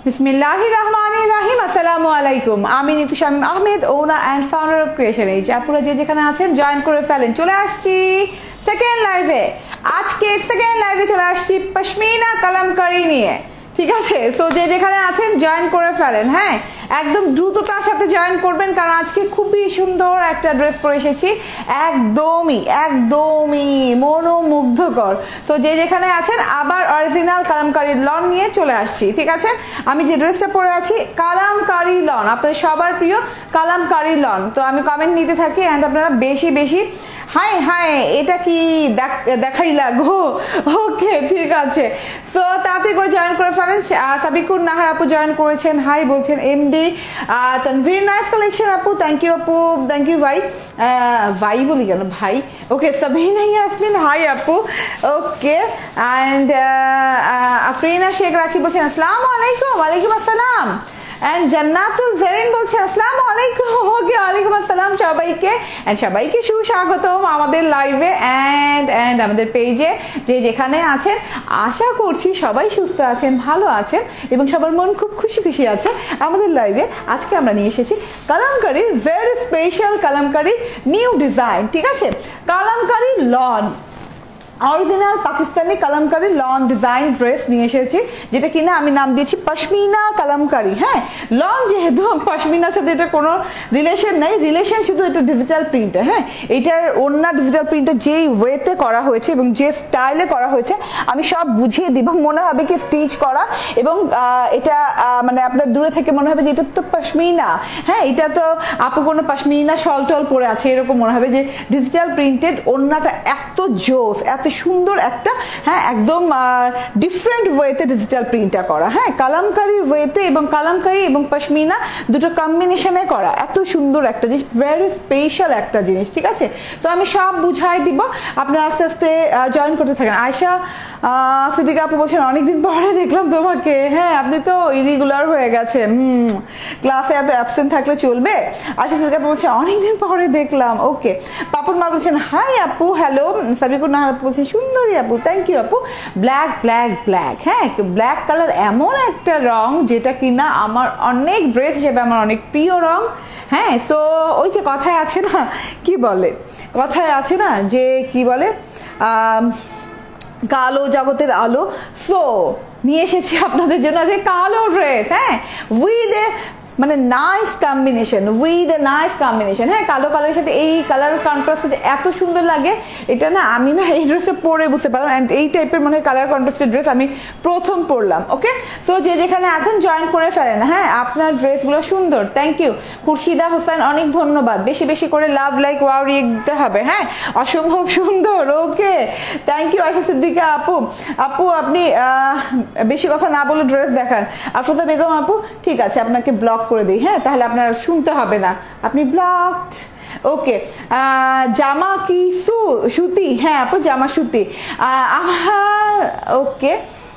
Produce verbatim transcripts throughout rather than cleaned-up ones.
বিসমিল্লাহিররহমানিররহিম। আসসালামু আলাইকুম। আমি Nitu Shamim Ahmed, owner and founder of creation edge. আপনারা যে যেখানে আছেন জয়েন করে ফেলেন। চলে আসছি সেকেন্ড লাইভে। আজকে সেকেন্ড লাইভে চলে আসছি পশমিনা কালামকারী নিয়ে, ঠিক আছে? সো যে যেখানে আছেন জয়েন করে ফেলেন, হ্যাঁ একদম দ্রুততার সাথে জয়েন করবেন, কারণ আজকে খুবই সুন্দর একটা ড্রেস পরে এসেছি, একদমই একদমই মনোমুগ্ধকর। তো যে যেখানে আছেন আবার অরিজিনাল কালামকারী লন নিয়ে চলে আসছি, ঠিক আছে? আমি যে ড্রেসটা পরে আছি কালামকারী লন, আপনাদের সবার প্রিয় কালামকারী লন। তো আমি কমেন্ট নিতে থাকি অ্যান্ড আপনারা বেশি বেশি হাই হাই এটা কি দেখাইলা গো। ওকে ঠিক আছে, তো তাড়াতাড়ি করে জয়েন করে ফেলেন। সাবিকুর নাহার আপু জয়েন করেছেন, হাই বলছেন। এমডি তানভীর নাইস কালেকশন আপু, থ্যাংক ইউ আপু, থ্যাংক ইউ ভাই। ভাই বলি কেন ভাই? ওকে সাবিনা ইয়াসমিন হাই আপু, ওকে। অ্যান্ড আফরিনা শেখ রাখি বলছেন আসসালামু আলাইকুম। ওয়ালাইকুম আসসালাম। এন্ড জান্নাতুল জেরিন বলছে আসসালামু আলাইকুম। ওকে ওয়ালাইকুম আসসালাম সবাইকে, এন্ড সবাইকে সুস্বাগতম আমাদের লাইভে এন্ড এন্ড আমাদের পেজে। যে যেখানে আছেন আশা করছি সবাই সুস্থ আছেন, ভালো আছেন এবং সবার মন খুব খুশি খুশি আছে। আমাদের লাইভে আজকে আমরা নিয়ে এসেছি kalamkari very special kalamkari new design, ঠিক আছে? Kalamkari lawn, original Pakistani kalamkari lawn design dress নিয়ে এসেছি, যেটা কিনা আমি নাম দিয়েছি পশমিনা কালামকারী। হ্যাঁ লন যেহেতু পশমিনার সাথে এটা কোনো রিলেশন নেই, রিলেশন শুধু এটা ডিজিটাল প্রিন্টে। হ্যাঁ এটার অন্য ডিজিটাল প্রিন্টে যেই ওয়েতে করা হয়েছে এবং যে স্টাইলে করা হয়েছে আমি সব বুঝিয়ে দিব, মনে হবে কি স্টিচ করা, এবং এটা মানে আপনার দূরে থেকে মনে হবে যে এটা তো পশমিনা। হ্যাঁ এটা তো আপু কোনো পশমিনা শল টল পরে আছে এরকম মনে হবে, যে ডিজিটাল প্রিন্টেড ওন্নাটা এত জোস, এত সুন্দর একটা, হ্যাঁ একদম ডিফারেন্ট ওয়েতে ডিজিটাল প্রিন্টটা করা। হ্যাঁ কালামকারী ওয়েতে এবং কালামকারী এবং পশমিনা দুটো কম্বিনেশনে করা এত সুন্দর একটা জিনিস, ভেরি স্পেশাল একটা জিনিস, ঠিক আছে? তো আমি সব বুঝাই দিব, আপনারা আস্তে আস্তে জয়েন করতে থাকেন। আয়শা সিদ্দিকা আপু বলছেন অনেকদিন পরে দেখলাম তোমাকে। হ্যাঁ আপনি তো ইরেগুলার হয়ে গেছেন, হুম ক্লাসে এত অ্যাবসেন্ট থাকলে চলবে? আয়শা সিদ্দিকা আপু বলছেন অনেকদিন পরে দেখলাম। ওকে পাপন মা বলছেন হাই আপু, হ্যালো। সাবিকুর নাহার আপু বলছেন সুন্দরী আপু, থ্যাংক ইউ আপু। ব্ল্যাক ব্ল্যাক ব্ল্যাক, হ্যাঁ ব্ল্যাক কালার এমন একটা রং যেটা কিনা আমার অনেক ড্রেস হিসেবে আমার অনেক প্রিয় রং। হ্যাঁ সো ওই যে কথায় আছে না, কি বলে কথায় আছে না যে কি বলে আহ কালো জগতের আলো, সো নিয়ে এসেছি আপনাদের জন্য আজকে কালো ড্রেস। হ্যাঁ উইথ এ মানে nice combination, with a nice combination. হ্যাঁ কালো কালারের সাথে এই কালার কন্ট্রাস্ট এত সুন্দর লাগে, এটা না আমি না এই ড্রেসটা পরে বুঝতে পারলাম। অ্যান্ড এই টাইপের মনে হয় কালার কন্ট্রাস্টের ড্রেস আমি প্রথম পরলাম। ওকে সো যে যেখানে আছেন জয়েন করে ফেলেন। হ্যাঁ আপনার ড্রেসগুলো সুন্দর, থ্যাংক ইউ। খুরশিদা হোসেন অনেক ধন্যবাদ, বেশি বেশি করে লাভ লাইক ওয়াও রিয়েক্ট দিতে হবে। হ্যাঁ অসম্ভব সুন্দর, okay thank you. Asha Siddika আপু, আপু আপনি বেশি কথা না বলে ড্রেস দেখান। আফরোজা বেগম আপু ঠিক আছে আপনাকে ব্লক করে দিই, হ্যাঁ তাহলে আপনার শুনতে হবে না, আপনি ব্লকড। ওকে জামা কি সু সুতি? হ্যাঁ আপু জামা সুতি আমার। ওকে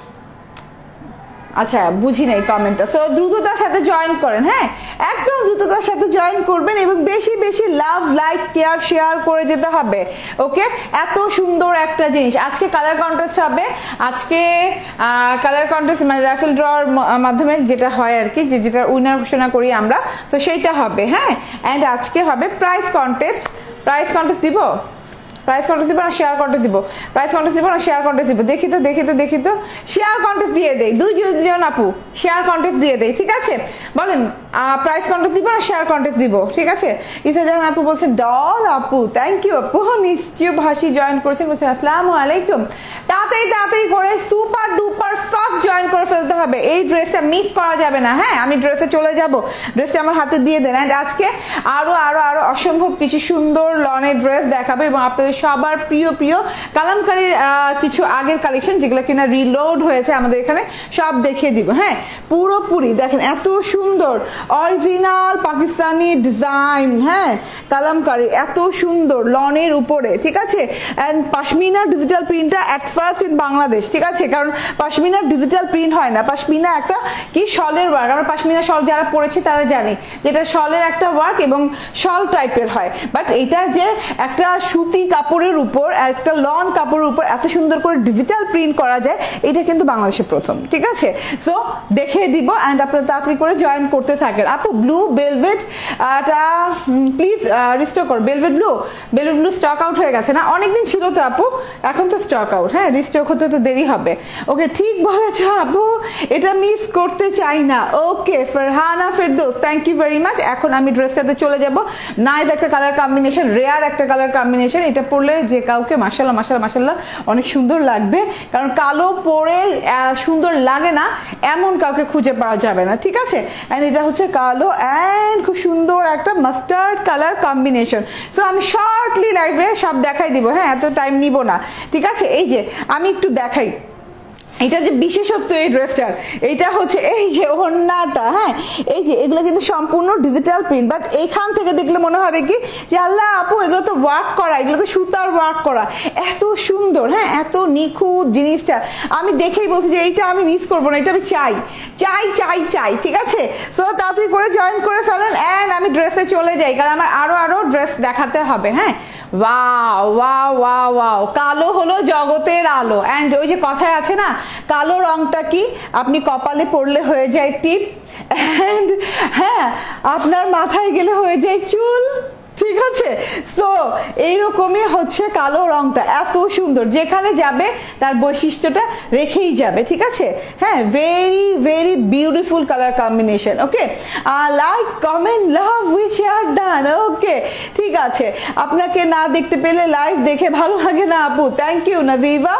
আচ্ছা বুঝি নাই কমেন্টটা, সো দ্রুততার সাথে জয়েন করেন। হ্যাঁ একদম দ্রুততার সাথে জয়েন করবেন এবং বেশি বেশি লাভ লাইক কেয়ার শেয়ার করে যেতে হবে। ওকে এত সুন্দর একটা জিনিস আজকে কালার কন্টেস্ট হবে। আজকে কালার কন্টেস্ট মানে রাফেল ড্রর মাধ্যমে যেটা হয় আর কি, যে যেটা উইনার ঘোষণা করি আমরা, তো সেইটা হবে। হ্যাঁ অ্যান্ড আজকে হবে প্রাইস কন্টেস্ট। প্রাইস কন্টেস্ট দিব, প্রাইস কন্টেস্ট দিব না শেয়ার কন্টেস্ট দিব? প্রাইস কন্টেস্ট দিব না শেয়ার কন্টেস্ট দিব? দেখি তো দেখি তো দেখি তো শেয়ার কন্টেস্ট দিয়ে দেই, দুই জন আপু শেয়ার কন্টেস্ট দিয়ে দেই, ঠিক আছে? বলেন প্রাইস কন্টেস্ট দিব না শেয়ার কন্টেস্ট দিব? ঠিক আছে। ইসা জাহান আপু বলছেন ডল আপু, থ্যাংক ইউ আপু। নিশ্চয় ভাসি জয়েন করেছেন, বলছেন আসসালামু আলাইকুম। তাড়াতাড়ি তাড়াতাড়ি করে সুপার ডুপার ফাস্ট জয়েন করে ফেলতে হবে, এই ড্রেসটা মিস করা যাবে না। হ্যাঁ আমি ড্রেসে চলে যাব, ড্রেসটা আমার হাতে দিয়ে দেন। অ্যান্ড আজকে আরো আরো আরো অসম্ভব কিছু সুন্দর লনের ড্রেস দেখাবে এবং আপনাদের সবার প্রিয় প্রিয় কালামকারীর কিছু আগের কালেকশন যেগুলো কিনা রিলোড হয়েছে আমাদের এখানে সব দেখিয়ে দিব। হ্যাঁ পুরোপুরি দেখেন এত সুন্দর অরিজিনাল পাকিস্তানি ডিজাইন। হ্যাঁ কালামকারী এত সুন্দর লনের উপরে, ঠিক আছে? এন্ড পশমিনা ডিজিটাল প্রিন্টটা এট ফার্স্ট ইন বাংলাদেশ, ঠিক আছে? কারণ পশমিনার ডিজিটাল প্রিন্ট হয় না, পশমিনা একটা কি শলের ওয়ার্ক। আমরা পশমিনা শল যারা পরেছি তারা জানি যেটা শলের একটা ওয়ার্ক এবং শল টাইপের হয়। বাট এটা যে একটা সুতি কাপড়ের উপর, একটা লন কাপড়ের উপর এত সুন্দর করে ডিজিটাল প্রিন্ট করা যায়, এটা কিন্তু বাংলাদেশে প্রথম, ঠিক আছে? সো দেখে দিব অ্যান্ড আপনারা তাড়াতাড়ি করে জয়েন করতে থাকেন। আপু ব্লু বেলভেট প্লিজ রিস্টক কর। Velvet blue, velvet blue stock out হয়ে গেছে না, অনেকদিন ছিল তো আপু, এখন তো স্টক আউট। হ্যাঁ, রিস্টক হতে তো দেরি হবে। ওকে, ঠিক বলেছো আপু, এটা মিস করতে চাই না। Okay Farhana Ferdous, thank you very much. এখন আমি ড্রেসটাতে চলে যাব। নাইস একটা কালার কম্বিনেশন, রেয়ার একটা কালার কম্বিনেশন। এটা পরলে যে কাউকে মাশাআল্লাহ মাশাআল্লাহ মাশাআল্লাহ অনেক সুন্দর লাগবে, কারণ কালো পরে সুন্দর লাগে না এমন কাউকে খুঁজে পাওয়া যাবে না, ঠিক আছে? এন্ড এটা হচ্ছে কালো এন্ড খুব সুন্দর একটা মাস্টার্ড কালার কম্বিনেশন। তো আমি শর্টলি লাইভে সব দেখাই দিব, হ্যাঁ, এত টাইম নিব না, ঠিক আছে? এই যে আমি একটু দেখাই এটা যে বিশেষত্ব এই ড্রেসটার, এইটা হচ্ছে এই যে ওড়নাটা, হ্যাঁ, এই যে এগুলো কিন্তু সম্পূর্ণ ডিজিটাল প্রিন্ট। বাট এইখান থেকে দেখলে মনে হবে কি যে আল্লাহ আপু এগুলো তো ওয়ার্ক করা, এগুলো তো সুতার ওয়ার্ক করা, এত সুন্দর, হ্যাঁ, এত নিখুঁত জিনিসটা। আমি দেখেই বলছি যে এইটা আমি মিস করবো না, এটা আমি চাই চাই চাই চাই ঠিক আছে? সো তাড়াতাড়ি করে জয়েন করে ফেলেন অ্যান্ড আমি ড্রেসে চলে যাই, কারণ আমার আরো আরো ড্রেস দেখাতে হবে। হ্যাঁ, ওয়াও ওয়াও ওয়াও ওয়াও, কালো হলো জগতের আলো। অ্যান্ড ওই যে কথায় আছে না, কালো রংটা কি আপনি কপালে পড়লে হয়ে যায় টিপ, এন্ড হ্যাঁ আপনার মাথায় গেলে হয়ে যায় চুল, ঠিক আছে? তো এইরকমই হচ্ছে কালো রংটা, এত সুন্দর, যেখানে যাবে তার বৈশিষ্ট্যটা রেখেই যাবে, ঠিক আছে? হ্যাঁ, very very beautiful colour combination. Okay, like comment love we share done. Okay, ঠিক আছে, আপনাকে না দেখতে পেলে লাইভ দেখে ভালো লাগে না আপু, থ্যাংক ইউ নাজিবা।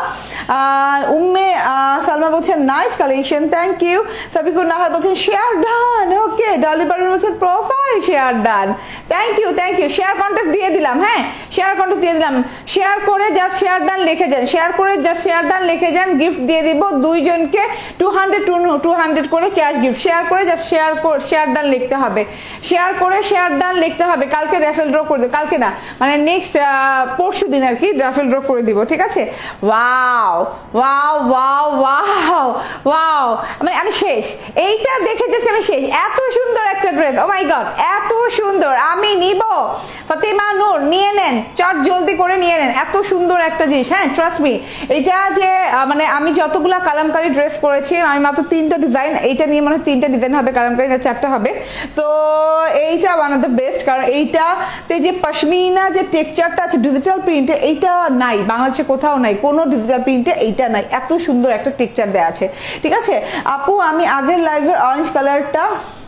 উম্মে সালমা বলছেন nice collection, thank you. Sabikur Nahar বলছেন share done. Okay, Dolly Parvin বলছেন profile share done, thank you thank you. Share contest দিয়ে দিলাম, হ্যাঁ, শেয়ার কন্টেস্ট দিয়ে দিলাম। শেয়ার করে জাস্ট শেয়ার ডান লিখে যান, শেয়ার করে জাস্ট শেয়ার ডান লিখে যান, গিফট দিয়ে দিব দুইজনকে টু হান্ড্রেড টু হান্ড্রেড করে ক্যাশ গিফট। শেয়ার করে জাস্ট শেয়ার শেয়ার ডান লিখতে হবে, শেয়ার করে শেয়ার ডান লিখতে হবে। কালকে র্যাফেল ড্র করে দেব, কালকে না মানে নেক্সট পরশু দিন আর কি র্যাফেল ড্র করে দিব, ঠিক আছে? Wow wow wow wow wow, মানে আমি শেষ, এইটা দেখে যাচ্ছি আমি শেষ। এত সুন্দর একটা ড্রেস, ও মাই গড, এত সুন্দর, আমি নিব। ফাতিমা নূর নিয়ে নেন, চট জলদি করে নিয়ে নেন, এত সুন্দর একটা জিনিস। হ্যাঁ, ট্রাস্ট মি, এটা যে মানে আমি যতগুলা কালামকারী ড্রেস করেছি, আমি মাত্র তিনটা ডিজাইন, এইটা নিয়ে মনে হয় তিনটা ডিজাইন হবে কালামকারী, না চারটা হবে। তো এইটা ওয়ান অফ দ্য বেস্ট, কারণ এইটাতে যে পশমিনা যে টেক্সচারটা আছে ডিজিটাল প্রিন্টে, এইটা নাই বাংলাদেশে কোথাও নাই, কোনো ডিজিটাল প্রিন্টে এইটা নাই, এত সুন্দর একটা টেক্সচার দেওয়া আছে, ঠিক আছে? আপু আমি আগের লাইভের অরেঞ্জ কালারটা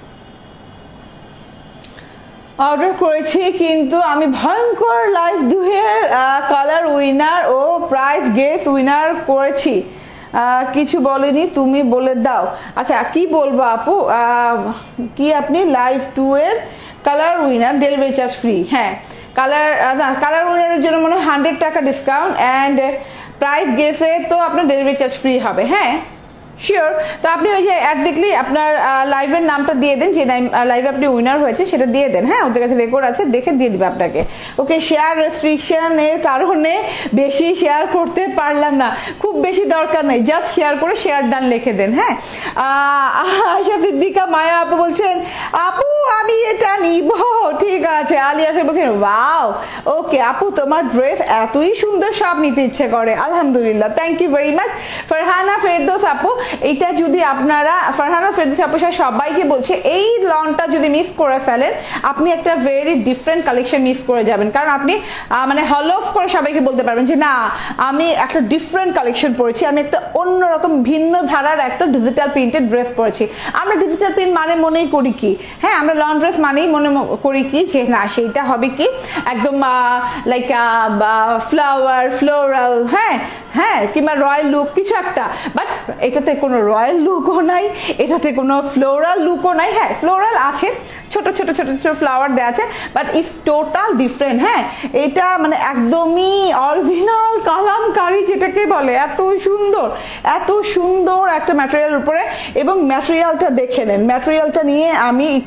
অর্ডার করেছি, কিন্তু আমি ভয়ঙ্কর লাইভ দুহের কালার উইনার ও প্রাইজ গেস্ট উইনার করেছি, কিছু বলেনি, তুমি বলে দাও। আচ্ছা, কি বলবো আপু, কি আপনি লাইভ টু এর colour winner, delivery charge free. হ্যাঁ, কালার কালার উইনারের জন্য মনে হয় হান্ড্রেড টাকা ডিসকাউন্ট, অ্যান্ড প্রাইস গেছে তো আপনার ডেলিভারি চার্জ ফ্রি হবে। হ্যাঁ শিওর। তো আপনি ওই যে অ্যাড দেখলি আপনার লাইভের নামটা দিয়ে দেন, যে লাইভে আপনি উইনার হয়েছে সেটা দিয়ে দেন। হ্যাঁ, ওদের কাছে রেকর্ড আছে, দেখে দিয়ে দিবে আপনাকে। ওকে, শেয়ার রেস্ট্রিকশন এর কারণে বেশি শেয়ার করতে পারলাম না, খুব বেশি দরকার নেই, জাস্ট শেয়ার করে শেয়ার ডান লিখে দেন। হ্যাঁ, আয়শা সিদ্দিকা মায়া আপু বলছেন আপু আমি এটা নিব, ঠিক আছে। আলিয়া সাহেব বলছেন ওয়াও, ওকে আপু তোমার ড্রেস এতই সুন্দর, সব নিতে ইচ্ছে করে, আলহামদুলিল্লাহ, thank you very much. Farhana Ferdous আপু, এইটা যদি আপনারা, ফারহানা ফেরদৌস আপু সবাইকে বলছে এই লনটা যদি মিস করে ফেলেন আপনি একটা ভেরি ডিফারেন্ট কালেকশন মিস করে যাবেন, কারণ আপনি মানে হল অফ করে সবাইকে বলতে পারবেন যে না আমি একটা ডিফারেন্ট কালেকশন পরেছি, আমি একটা অন্যরকম ভিন্ন ধারার একটা ডিজিটাল প্রিন্টেড ড্রেস পরেছি। আমরা ডিজিটাল প্রিন্ট মানে মনেই করি কি, হ্যাঁ, আমরা লন ড্রেস মানেই মনে করি কি যে না সেইটা হবে কি একদম লাইক ফ্লাওয়ার ফ্লোরাল, হ্যাঁ হ্যাঁ, কিংবা রয়্যাল লুক কিছু একটা, বাট এটাতে কোনো রয়্যাল লুকও নাই, এটাতে কোনো ফ্লোরাল লুকও নাই। হ্যাঁ, ফ্লোরাল আছে, ছোট ছোট ছোট ছোট ফ্লাওয়ার দেওয়া আছে, বাট ইটস টোটাল ডিফারেন্ট। হ্যাঁ, এটা মানে একদমই অরিজিনাল কালামকারী যেটাকে বলে, এত সুন্দর এত সুন্দর একটা ম্যাটেরিয়াল উপরে। এবং ম্যাটেরিয়ালটা দেখে নেন, ম্যাটেরিয়ালটা নিয়ে আমি একটু বলতে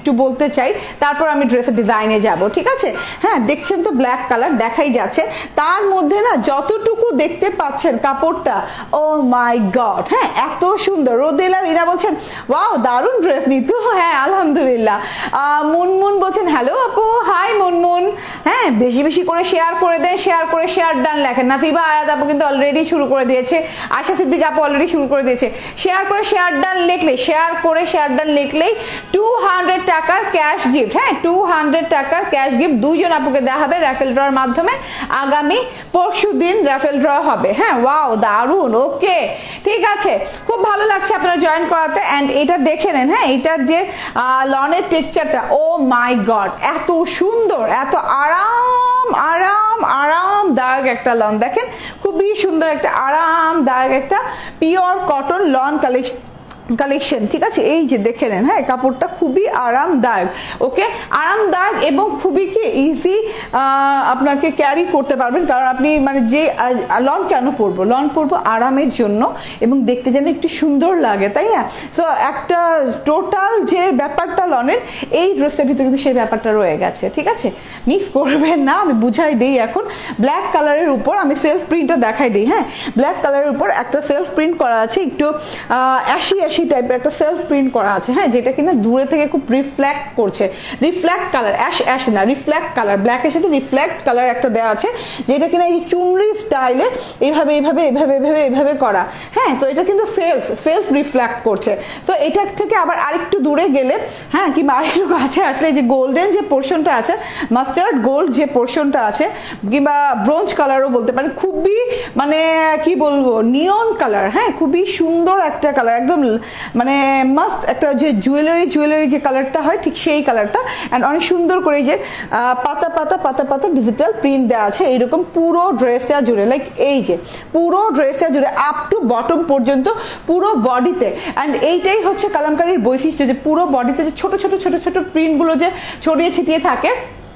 বুঝতে চাই, তারপর আমি ড্রেসের ডিজাইনে যাব, ঠিক আছে? হ্যাঁ, দেখছেন তো ব্ল্যাক কালার দেখাই যাচ্ছে, তার মধ্যে না যতটুকু দেখতে পাচ্ছেন কাপড়টা, ও মাই গড, হ্যাঁ এত সুন্দর। রোদেল আর ইরা বলছেন ওয়াও দারুণ ড্রেস নিতু। হ্যাঁ আলহামদুলিল্লাহ। মুনমুন বলছেন হ্যালো আপু, হাই মুনমুন। হ্যাঁ বেশি বেশি করে শেয়ার করে দেন, শেয়ার করে শেয়ার ডান লেখেন। নাসিবা আয়াত আপু কিন্তু অলরেডি শুরু করে দিয়েছে, আশা সিদ্দিক আপু অলরেডি শুরু করে দিয়েছে। শেয়ার করে শেয়ার ডান লিখলে, শেয়ার করে শেয়ার ডান লিখলেই টু হান্ড্রেড টাকার ক্যাশ গিফট, হ্যাঁ টু হান্ড্রেড টাকার ক্যাশ গিফট দুইজন আপুকে দেওয়া হবে র্যাফেল ড্রর মাধ্যমে। আগামী পরশু দিন র্যাফেল ড্র হবে। হ্যাঁ ওয়াও দারুন, ওকে ঠিক আছে, খুব ভালো লাগছে আপনারা জয়েন করাতে। এন্ড এটা দেখে নেন, হ্যাঁ এটার যে লনের টেক্সচারটা, ও মাই গড এত সুন্দর, এত আরাম আরাম আরামদায়ক একটা লন। দেখেন খুবই সুন্দর একটা আরামদায়ক একটা pure cotton lawn collection collection, ঠিক আছে? এই যে দেখে নেন, হ্যাঁ কাপড়টা খুবই আরামদায়ক, ওকে আরামদায়ক এবং খুবই কি ইজি আপনাকে ক্যারি করতে পারবেন। কারণ আপনি মানে যে লন কেন পরবো, লন পরবো আরামের জন্য এবং দেখতে যেন একটু সুন্দর লাগে, তাই না? তো একটা টোটাল যে ব্যাপারটা লনের, এই ড্রেসটার ভিতরে কিন্তু সেই ব্যাপারটা রয়ে গেছে, ঠিক আছে? মিস করবেন না, আমি বুঝাই দিই। এখন ব্ল্যাক কালারের উপর আমি সেলফ প্রিন্টটা দেখাই দিই। হ্যাঁ ব্ল্যাক কালারের উপর একটা সেলফ প্রিন্ট করা আছে, একটু অ্যাশি অ্যাশি টাইপের একটা সেলফ প্রিন্ট করা আছে, হ্যাঁ যেটা কিনা দূরে থেকে খুব রিফ্লেক্ট করছে। রিফ্লেক্ট কালার, অ্যাশ অ্যাশ না, রিফ্লেক্ট কালার, ব্ল্যাকের সাথে রিফ্লেক্ট কালার একটা দেওয়া আছে, যেটা কিনা এই যে চুনরি স্টাইলে এইভাবে এইভাবে এইভাবে এইভাবে এইভাবে করা। হ্যাঁ তো এটা কিন্তু সেলফ সেলফ রিফ্লেক্ট করছে। তো এটা থেকে আবার আরেকটু দূরে গেলে, হ্যাঁ কিংবা আরেকটু কাছে আসলে যে গোল্ডেন যে পোর্শনটা আছে, মাস্টার্ড গোল্ড যে পোর্শনটা আছে, কিংবা ব্রোঞ্জ কালারও বলতে পারেন, খুবই মানে কি বলবো নিয়ন কালার, হ্যাঁ খুবই সুন্দর একটা কালার, একদম মানে মাস্ট একটা যে জুয়েলারি জুয়েলারি যে কালারটা হয় ঠিক সেই কালারটা। অ্যান্ড অনেক সুন্দর করে যে পাতা পাতা পাতা পাতা ডিজিটাল প্রিন্ট দেওয়া আছে এইরকম পুরো ড্রেসটা জুড়ে, লাইক এই যে পুরো ড্রেসটা জুড়ে আপ টু বটম পর্যন্ত পুরো বডিতে। অ্যান্ড এইটাই হচ্ছে কালামকারীর বৈশিষ্ট্য, যে পুরো বডিতে যে ছোট ছোট ছোট ছোট প্রিন্টগুলো যে ছড়িয়ে ছিটিয়ে থাকে,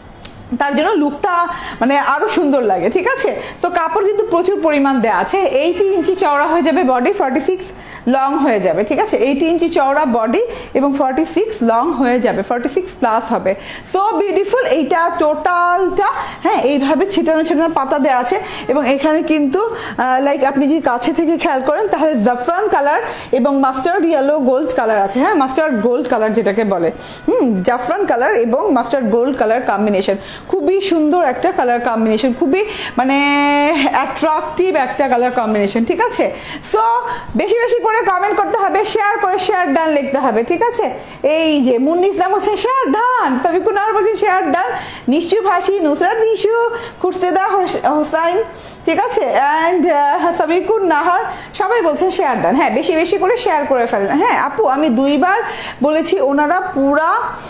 তার জন্য লুকটা মানে আরো সুন্দর লাগে, ঠিক আছে? তো কাপড় কিন্তু প্রচুর পরিমাণ দেওয়া আছে। এইটি ইঞ্চি চওড়া হয়ে যাবে বডি, ফর্টি সিক্স লং হয়ে যাবে, ঠিক আছে? এইটি ইঞ্চি চওড়া বডি এবং ফর্টি সিক্স লং হয়ে যাবে, ফর্টি সিক্স প্লাস হবে। সো বিউটিফুল। এইটা টোটালটা হ্যাঁ এইভাবে ছিটানো ছিটানো পাতা দেওয়া আছে এবং এখানে কিন্তু লাইক আপনি যদি কাছে থেকে খেয়াল করেন তাহলে জাফরান কালার এবং মাস্টার্ড ইয়েলো গোল্ড কালার আছে, হ্যাঁ মাস্টার্ড গোল্ড কালার যেটাকে বলে, হুম জাফরান কালার এবং মাস্টার্ড গোল্ড কালার কম্বিনেশন, খুবই সুন্দর একটা কালার কম্বিনেশন, খুবই মানে অ্যাট্রাকটিভ একটা কালার কম্বিনেশন, ঠিক আছে? সো বেশি বেশি করে কমেন্ট করতে হবে, শেয়ার করে শেয়ার ডান লিখতে হবে, ঠিক আছে? এই যে মুন্নিস নাম হচ্ছে শেয়ার ডান, সাবিকুন আর বলছে শেয়ার ডান, নিশু ভাসি, নুসরাত নিশু, খুরশেদা হোসাইন, ঠিক আছে? অ্যান্ড সাবিকুন নাহার সবাই বলছে শেয়ার ডান। হ্যাঁ বেশি বেশি করে শেয়ার করে ফেলেন। হ্যাঁ আপু আমি দুইবার বলেছি, ওনারা পুরা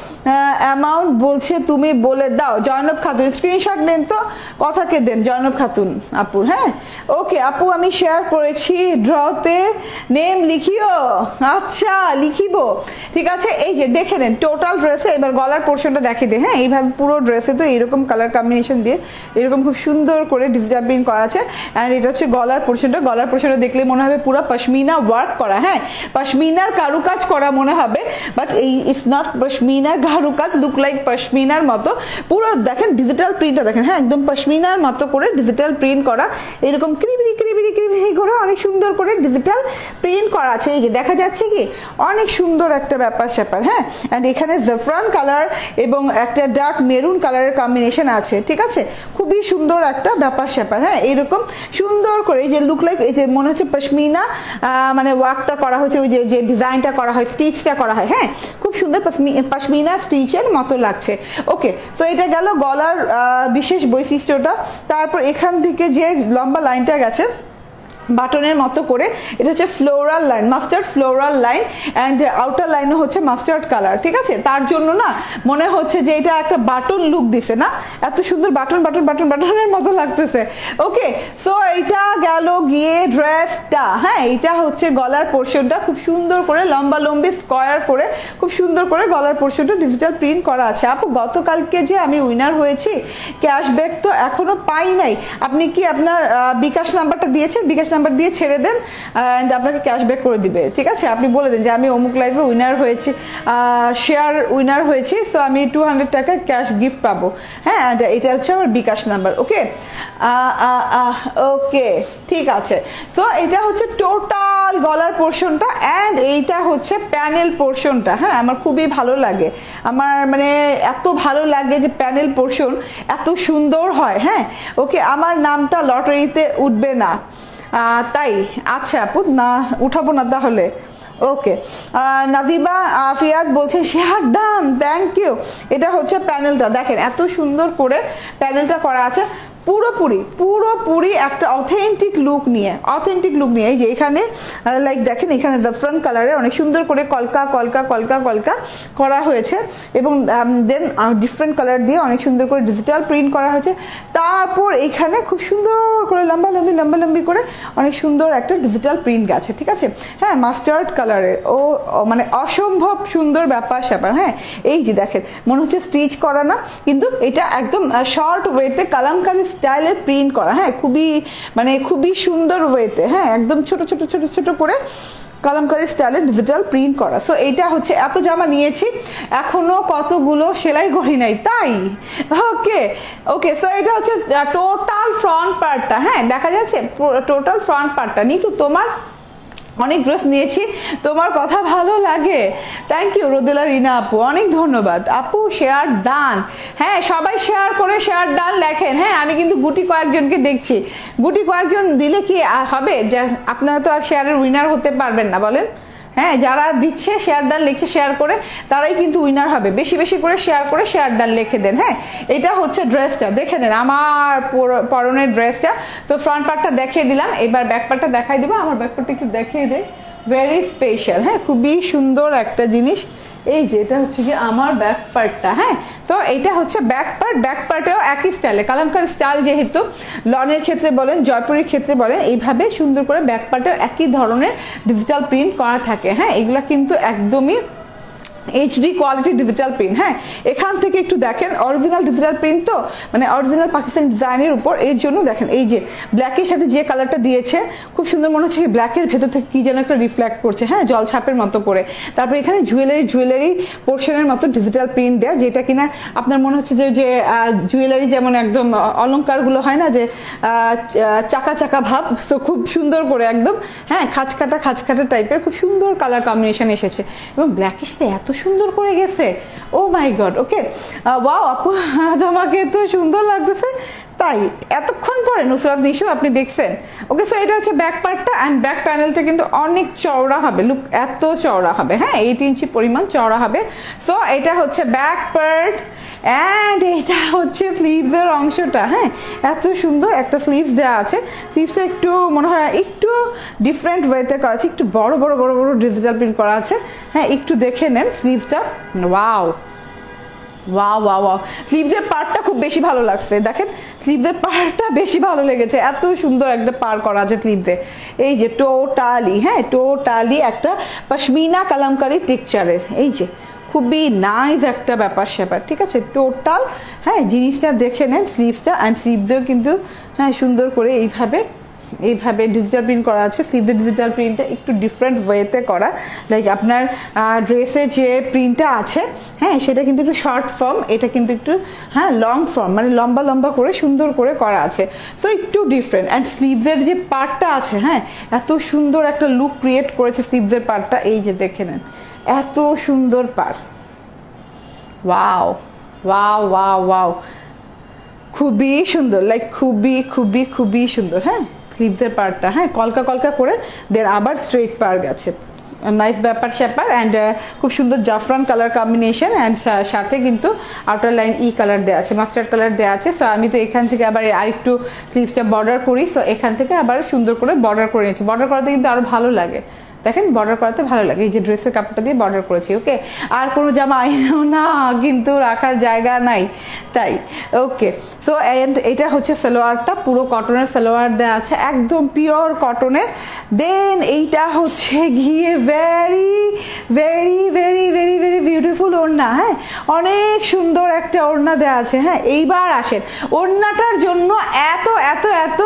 অ্যামাউন্ট বলছে, তুমি বলে দাও। জয়নব খাতুন স্ক্রিনশট নেন তো, কথাকে দেন জয়নব খাতুন আপুর। হ্যাঁ ওকে আপু আমি শেয়ার করেছি, ড্রতে নেম লিখিও। আচ্ছা লিখিব, ঠিক আছে? এই যে দেখে নেন টোটাল ড্রেসে, এবার গলার পোর্শনটা দেখিয়ে দিই। হ্যাঁ এইভাবে পুরো ড্রেসে তো এরকম কালার কম্বিনেশন দিয়ে এরকম খুব সুন্দর করে ডিজিটাল প্রিন্ট করা আছে। অ্যান্ড এটা হচ্ছে গলার পোর্শনটা, গলার পোর্শনটা দেখলে মনে হবে পুরো পশমিনা ওয়ার্ক করা, হ্যাঁ পশমিনার কারুকাজ করা মনে হবে, বাট এই ইটস নট পশমিনার কারুকাজ, লুক লাইক পশমিনার মতো পুরো দেখেন ডিজিটাল প্রিন্টটা দেখেন, হ্যাঁ একদম পশমিনার মতো করে ডিজিটাল প্রিন্ট করা, এরকম ক্রিবিরি ক্রিবিরি ক্রিবিরি করে অনেক সুন্দর করে ডিজিটাল প্রিন্ট করা আছে। এই যে দেখা যাচ্ছে কি অনেক সুন্দর একটা ব্যাপার স্যাপার। হ্যাঁ এন্ড এখানে জাফরান কালার এবং একটা ডার্ক মেরুন কালারের কম্বিনেশন আছে, ঠিক আছে? খুবই সুন্দর একটা ব্যাপার স্যাপার। হ্যাঁ এরকম সুন্দর করে যে লুক লাইক এই যে মনে হচ্ছে পশমিনা মানে ওয়ার্কটা করা হয়েছে, ওই যে ডিজাইনটা করা হয়, স্টিচটা করা হয়, হ্যাঁ খুব সুন্দর পশমিনা স্টিচের মতো লাগছে। ওকে তো এটা গেল গলার বিশেষ বৈশিষ্ট্যটা। তারপর এখান থেকে যে লম্বা লাইনটা গেছে বাটনের মতো করে, এটা হচ্ছে floral line, mustard floral line, and outer লাইনও হচ্ছে মাস্টার্ড কালার, ঠিক আছে? তার জন্য না মনে হচ্ছে যে এটা একটা বাটন লুক দিছে না, এত সুন্দর বাটন বাটন বাটন বাটনের মতো লাগতেছে। ওকে সো এটা গেল গিয়ে ড্রেসটা। হ্যাঁ এটা হচ্ছে গলার পোর্শনটা, খুব সুন্দর করে লম্বা লম্বি স্কোয়ার করে খুব সুন্দর করে গলার পোর্শনটা ডিজিটাল প্রিন্ট করা আছে। আপু গতকালকে যে আমি উইনার হয়েছি, ক্যাশব্যাক তো এখনো পাই নাই, আপনি কি আপনার বিকাশ নাম্বারটা দিয়েছেন? বিকাশ নাম্বার নাম্বার দিয়ে ছেড়ে দেন অ্যান্ড আপনাকে ক্যাশব্যাক করে দিবে, ঠিক আছে? আপনি বলে দেন যে আমি অমুক লাইভে উইনার হয়েছি, শেয়ার উইনার হয়েছি, সো আমি টু হান্ড্রেড টাকা ক্যাশ গিফট পাবো। হ্যাঁ, এটা হচ্ছে আমার বিকাশ নাম্বার। ওকে ওকে ঠিক আছে। সো এটা হচ্ছে টোটাল গলার পোর্শনটা অ্যান্ড এইটা হচ্ছে প্যানেল পোর্শনটা। হ্যাঁ, আমার খুবই ভালো লাগে, আমার মানে এত ভালো লাগে যে প্যানেল পোর্শন এত সুন্দর হয়। হ্যাঁ ওকে, আমার নামটা লটারিতে উঠবে না তাই? আচ্ছা আপু, না উঠাবো না তাহলে। ওকে, নাদিবা আফিয়াদ বলছে শেয়ার দাম, থ্যাংক ইউ। এটা হচ্ছে প্যানেলটা, দেখেন এত সুন্দর করে প্যানেলটা করা আছে, পুরোপুরি পুরোপুরি একটা অথেন্টিক লুক নিয়ে, অথেন্টিক লুক নিয়ে। এই যে এখানে লাইক দেখেন, এখানে জাফরান কালারে অনেক সুন্দর করে কলকা কলকা কলকা কলকা করা হয়েছে এবং দেন ডিফারেন্ট কালার দিয়ে অনেক সুন্দর করে ডিজিটাল প্রিন্ট করা হয়েছে। তারপর এখানে খুব সুন্দর করে লম্বা লম্বি লম্বা লম্বি করে অনেক সুন্দর একটা ডিজিটাল প্রিন্ট গেছে, ঠিক আছে? হ্যাঁ, মাস্টার্ড কালারের, ও মানে অসম্ভব সুন্দর ব্যাপার স্যাপার। হ্যাঁ, এই যে দেখেন মনে হচ্ছে স্টিচ করা না, কিন্তু এটা একদম শর্ট ওয়েতে কালামকারী স্টাইলে প্রিন্ট করা। হ্যাঁ, খুবই মানে খুবই সুন্দর ওয়েতে, হ্যাঁ একদম ছোট ছোট ছোট ছোট করে কালামকারী স্টাইলে ডিজিটাল প্রিন্ট করা। সো এইটা হচ্ছে, এত জামা নিয়েছি এখনো কতগুলো সেলাই করি নাই, তাই? ওকে ওকে সো এটা হচ্ছে টোটাল ফ্রন্ট পার্টটা। হ্যাঁ, দেখা যাচ্ছে টোটাল ফ্রন্ট পার্টটা। নিতু তোমার অনেক ড্রেস নিয়েছি, তোমার কথা ভালো লাগে, থ্যাংক ইউ রোদেলা রিনা আপু, অনেক ধন্যবাদ আপু। শেয়ার ডান, হ্যাঁ সবাই শেয়ার করে শেয়ার ডান লেখেন। হ্যাঁ, আমি কিন্তু গুটি কয়েকজনকে দেখছি, গুটি কয়েকজন দিলে কি হবে? যে আপনারা তো আর শেয়ারের উইনার হতে পারবেন না বলেন? হ্যাঁ, যারা দিচ্ছে শেয়ার ডান লিখছে শেয়ার করে, তারাই কিন্তু উইনার হবে। বেশি বেশি করে শেয়ার করে শেয়ার ডান লিখে দেন। হ্যাঁ, এটা হচ্ছে ড্রেসটা, দেখে নেন আমার পরনের ড্রেসটা। তো ফ্রন্ট পার্টটা দেখিয়ে দিলাম, এবার ব্যাক পার্টটা দেখাই দিব। আমার ব্যাক পার্টটা একটু দেখিয়ে দেয়, ভেরি স্পেশাল। হ্যাঁ, খুবই সুন্দর একটা জিনিস। এই যে এটা হচ্ছে কি আমার ব্যাক পার্টটা। হ্যাঁ, তো এটা হচ্ছে ব্যাক পার্ট, ব্যাক পার্টেও একই স্টাইলে কালামকার স্টাইল, যেহেতু লনের ক্ষেত্রে বলেন জয়পুরের ক্ষেত্রে বলেন, এইভাবে সুন্দর করে ব্যাক পার্টেও একই ধরনের ডিজিটাল প্রিন্ট করা থাকে। হ্যাঁ, এগুলা কিন্তু একদমই এইচডি কোয়ালিটি ডিজিটাল প্রিন্ট। হ্যাঁ, এখান থেকে একটু দেখেন অরিজিনাল ডিজিটাল প্রিন্ট, তো মানে অরিজিনাল পাকিস্তানি ডিজাইনের উপর। এর জন্য দেখেন এই যে ব্ল্যাকের সাথে যে কালারটা দিয়েছে খুব সুন্দর, মনে হচ্ছে ব্ল্যাকের ভেতর থেকে কি যেন একটা রিফ্লেক্ট করছে। হ্যাঁ, জল ছাপের মতো করে। তারপর এখানে জুয়েলারি জুয়েলারি পোর্শনের মতো ডিজিটাল প্রিন্ট দেয়া, যেটা কিনা আপনার মনে হচ্ছে যে যে জুয়েলারি যেমন একদম অলংকারগুলো হয় না যে চাকা চাকা ভাব, তো খুব সুন্দর করে একদম হ্যাঁ খাঁচকাটা খাঁচকাটা টাইপের খুব সুন্দর কালার কম্বিনেশন এসেছে এবং ব্ল্যাকের সাথে এত সুন্দর করে গেছে। ও মাই গড। ওকে, ওয়াও আপু তোমাকে তো সুন্দর লাগতেছে, তাই এতক্ষণ পরে নুসরাত নিশু আপনি দেখছেন। ওকে, সো এটা হচ্ছে ব্যাক পার্টটা অ্যান্ড ব্যাক প্যানেলটা কিন্তু অনেক চওড়া হবে, লুক এত চওড়া হবে। হ্যাঁ, এইট ইঞ্চি পরিমাণ চওড়া হবে। সো এটা হচ্ছে ব্যাক পার্ট অ্যান্ড এটা হচ্ছে স্লিভসের অংশটা। হ্যাঁ, এত সুন্দর একটা স্লিভস দেওয়া আছে। স্লিভসটা একটু মনে হয় একটু ডিফারেন্ট ওয়েতে করা আছে, একটু বড় বড় বড় বড় ডিজিটাল প্রিন্ট করা আছে। হ্যাঁ, একটু দেখে নেন স্লিভসটা। ওয়াও ওয়াও ওয়াও ওয়াও স্লিভসের পার্টটা খুব বেশি ভালো লাগছে। দেখেন স্লিভসের পার্টটা বেশি ভালো লেগেছে, এত সুন্দর একটা পার করা আছে স্লিভসে। এই যে টোটালি, হ্যাঁ টোটালি একটা পশমিনা কালামকারী টেক্সচারের, এই যে খুবই নাইস একটা ব্যাপার স্যাপার, ঠিক আছে? টোটাল হ্যাঁ জিনিসটা দেখে নেন স্লিভসটা, অ্যান্ড স্লিভসেও কিন্তু হ্যাঁ সুন্দর করে এইভাবে এইভাবে ডিজিটাল প্রিন্ট করা আছে। স্লিভের ডিজিটাল প্রিন্টটা একটু ডিফারেন্ট ওয়েতে করা, লাইক আপনার ড্রেসে যে প্রিন্টটা আছে হ্যাঁ সেটা কিন্তু একটু শর্ট ফর্ম, এটা কিন্তু একটু হ্যাঁ লং ফর্ম, মানে লম্বা লম্বা করে সুন্দর করে করা আছে। সো একটু ডিফারেন্ট। অ্যান্ড স্লিভসের যে পার্টটা আছে হ্যাঁ এত সুন্দর একটা লুক ক্রিয়েট করেছে স্লিভসের পার্টটা, এই যে দেখে নেন এত সুন্দর পার। ওয়াও ওয়াও ওয়াও ওয়াও খুবই সুন্দর, লাইক খুবই খুবই খুবই সুন্দর। হ্যাঁ, স্লিভসের পার্টটা হ্যাঁ কলকা কলকা করে দেন আবার স্ট্রেট পার গেছে, নাইস ব্যাপার স্যাপার। অ্যান্ড খুব সুন্দর জাফরান কালার কম্বিনেশন, অ্যান্ড সাথে কিন্তু আউটার লাইন ই কালার দেওয়া আছে, মাস্টার্ড কালার দেওয়া আছে। সো আমি তো এখান থেকে আবার আরেকটু স্লিভসটা বর্ডার করি, সো এখান থেকে আবার সুন্দর করে বর্ডার করে নিয়েছি। বর্ডার করাতে কিন্তু আরো ভালো লাগে, দেখেন বর্ডার করাতে ভালো লাগে। এই যে ড্রেসের কাপড়টা দিয়ে বর্ডার করেছি। ওকে, আর কোনো জামা আইনাও না কিন্তু রাখার জায়গা নাই, তাই। ওকে, সো এন্ড এটা হচ্ছে সালোয়ারটা, পুরো কটনের সালোয়ার দেওয়া আছে, একদম পিওর কটনের। দেন এইটা হচ্ছে গিয়ে very very very very very beautiful ওড়না। হ্যাঁ, অনেক সুন্দর একটা ওড়না দেওয়া আছে। হ্যাঁ, এইবার আসেন ওড়নাটার জন্য এত এত এত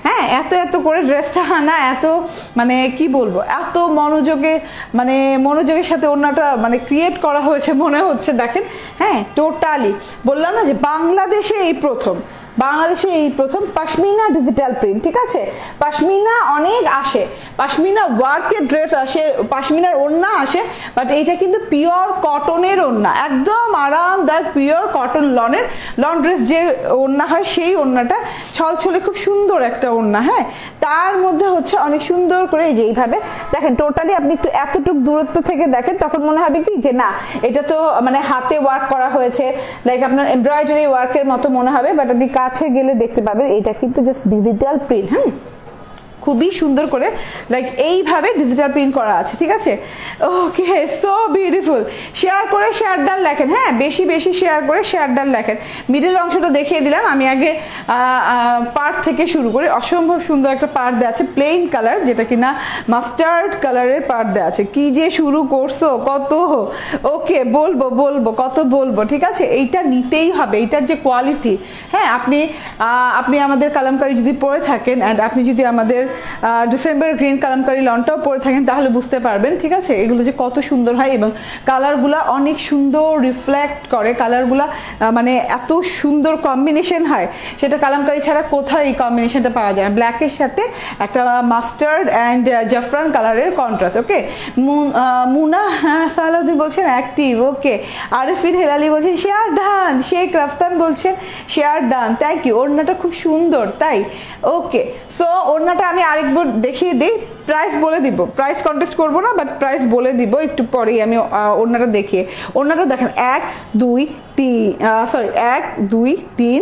হ্যাঁ এত এত করে ড্রেসটা না এত মানে কি বলবো এত মনোযোগে মানে মনোযোগের সাথে ওড়নাটা মানে ক্রিয়েট করা হয়েছে মনে হচ্ছে দেখেন হ্যাঁ টোটালি বললাম না যে বাংলাদেশে এই প্রথম বাংলাদেশে এই প্রথম পশমিনা ডিজিটাল প্রিন্ট ঠিক আছে পশমিনা অনেক আসে পশমিনা ওয়ার্কের ড্রেস আসে পশমিনার ওড়না আসে বাট এইটা কিন্তু পিওর কটনের ওড়না একদম আরামদায়ক পিওর কটন লনের লন ড্রেস যে ওড়না হয় সেই ওড়নাটা ছলছলে খুব সুন্দর একটা ওড়না হ্যাঁ তার মধ্যে হচ্ছে অনেক সুন্দর করে এই যে এইভাবে দেখেন টোটালি আপনি একটু এতটুকু দূরত্ব থেকে দেখেন তখন মনে হবে কি যে না এটা তো মানে হাতে ওয়ার্ক করা হয়েছে লাইক আপনার এমব্রয়ডারি ওয়ার্কের মতো মনে হবে বাট আপনি কাছে গেলে দেখতে পাবেন এটা কিন্তু জাস্ট ডিজিটাল প্রিন্ট হ্যাঁ খুবই সুন্দর করে লাইক এইভাবে ডিজিটাল প্রিন্ট করা আছে ঠিক আছে ওকে সো বিউটিফুল শেয়ার করে শেয়ার ডান লেখেন হ্যাঁ বেশি বেশি শেয়ার করে শেয়ার ডান লেখেন মিডল অংশটা দেখিয়ে দিলাম আমি আগে পার্ট থেকে শুরু করি অসম্ভব সুন্দর একটা পার্ট দেওয়া আছে প্লেন কালার যেটা কিনা মাস্টার্ড কালারের পার্ট দেওয়া আছে কি যে শুরু করছো কত ওকে বলবো বলবো কত বলবো ঠিক আছে এইটা নিতেই হবে এইটার যে কোয়ালিটি হ্যাঁ আপনি আপনি আমাদের কালামকারী যদি পরে থাকেন অ্যান্ড আপনি যদি আমাদের ডিসেম্বর গ্রিন কালামকারী লনটাও পরে থাকেন তাহলে বুঝতে পারবেন ঠিক আছে এগুলো যে কত সুন্দর হয় এবং কালারগুলা অনেক সুন্দর রিফ্লেক্ট করে কালারগুলা মানে এত সুন্দর কম্বিনেশন হয় সেটা কালামকারী ছাড়া কোথাও এই কম্বিনেশনটা পাওয়া যায় না ব্ল্যাকের সাথে একটা মাস্টার্ড অ্যান্ড জাফরান কালারের কন্ট্রাস্ট ওকে মুনা সালাউদ্দিন বলছেন অ্যাক্টিভ ওকে আরিফিন হেলালি বলছেন শেয়ার ডান শেখ রাফতান বলছেন শেয়ার ডান থ্যাংক ইউ ওড়নাটা খুব সুন্দর তাই ওকে সো ওড়নাটা আমি আরেকবার দেখিয়ে দিই প্রাইস বলে দিব প্রাইস কন্টেস্ট করবো না বাট প্রাইস বলে দিব একটু পরেই আমি ওড়নাটা দেখিয়ে ওড়নাটা দেখেন এক দুই তিন সরি এক দুই তিন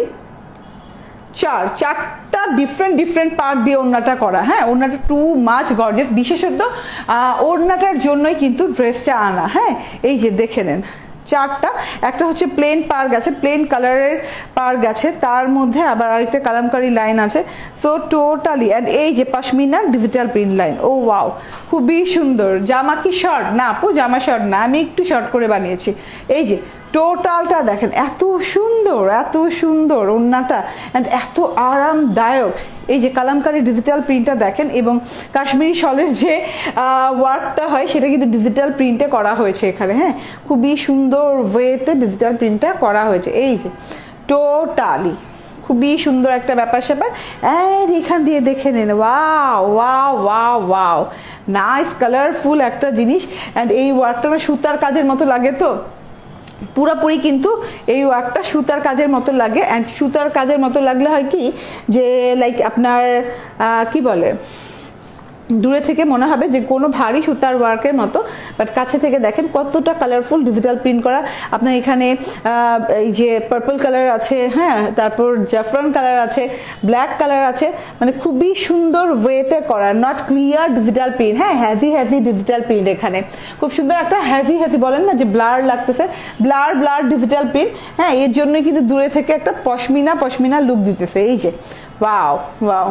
চার চারটা ডিফারেন্ট ডিফারেন্ট পার্ট দিয়ে ওড়নাটা করা হ্যাঁ ওড়নাটা টু মাচ গর্জিয়াস বিশেষত ওড়নাটার জন্যই কিন্তু ড্রেসটা আনা হ্যাঁ এই যে দেখে নেন চারটা একটা হচ্ছে প্লেন পার গেছে প্লেন কালারের পার গেছে তার মধ্যে আবার আরেকটা কালামকারী লাইন আছে সো টোটালি অ্যান্ড এই যে পশমিনার ডিজিটাল প্রিন্ট লাইন ও ওয়াও খুবই সুন্দর জামা কি শর্ট না আপু জামা শর্ট না আমি একটু শর্ট করে বানিয়েছি এই যে টোটালটা দেখেন এত সুন্দর এত সুন্দর ওড়নাটা অ্যান্ড এত আরামদায়ক এই যে কালামকারী ডিজিটাল প্রিন্টটা দেখেন এবং কাশ্মীরি শলের যে ওয়ার্কটা হয় সেটা কিন্তু ডিজিটাল প্রিন্টে করা হয়েছে এখানে হ্যাঁ খুবই সুন্দর ওয়েতে ডিজিটাল প্রিন্টটা করা হয়েছে এই যে টোটালি খুবই সুন্দর একটা ব্যাপার স্যাপার আর এখান দিয়ে দেখে নেন wow wow wow wow nice colourful একটা জিনিস অ্যান্ড এই ওয়ার্কটা না সুতার কাজের মতো লাগে তো পুরোপুরি কিন্তু এই ওয়ার্কটা সুতার কাজের মতো লাগে অ্যান্ড সুতার কাজের মতো লাগলে হয় কি যে লাইক আপনার কি বলে দূরে থেকে মনে হবে যে কোনো ভারী সুতার ওয়ার্কের মতো বাট কাছে থেকে দেখেন কতটা কালারফুল ডিজিটাল প্রিন্ট করা আপনার এখানে এই যে পার্পল কালার আছে হ্যাঁ তারপর জাফরান কালার আছে ব্ল্যাক কালার আছে মানে খুবই সুন্দর ওয়েতে করা নট ক্লিয়ার ডিজিটাল প্রিন্ট হ্যাঁ হ্যাজি হ্যাজি ডিজিটাল প্রিন্ট এখানে খুব সুন্দর একটা হ্যাজি হ্যাজি বলেন না যে ব্লার লাগতেছে ব্লার ব্লার ডিজিটাল প্রিন্ট হ্যাঁ এর জন্যই কিন্তু দূরে থেকে একটা পশমিনা পশমিনা লুক দিতেছে এই যে ওয়াও ওয়াও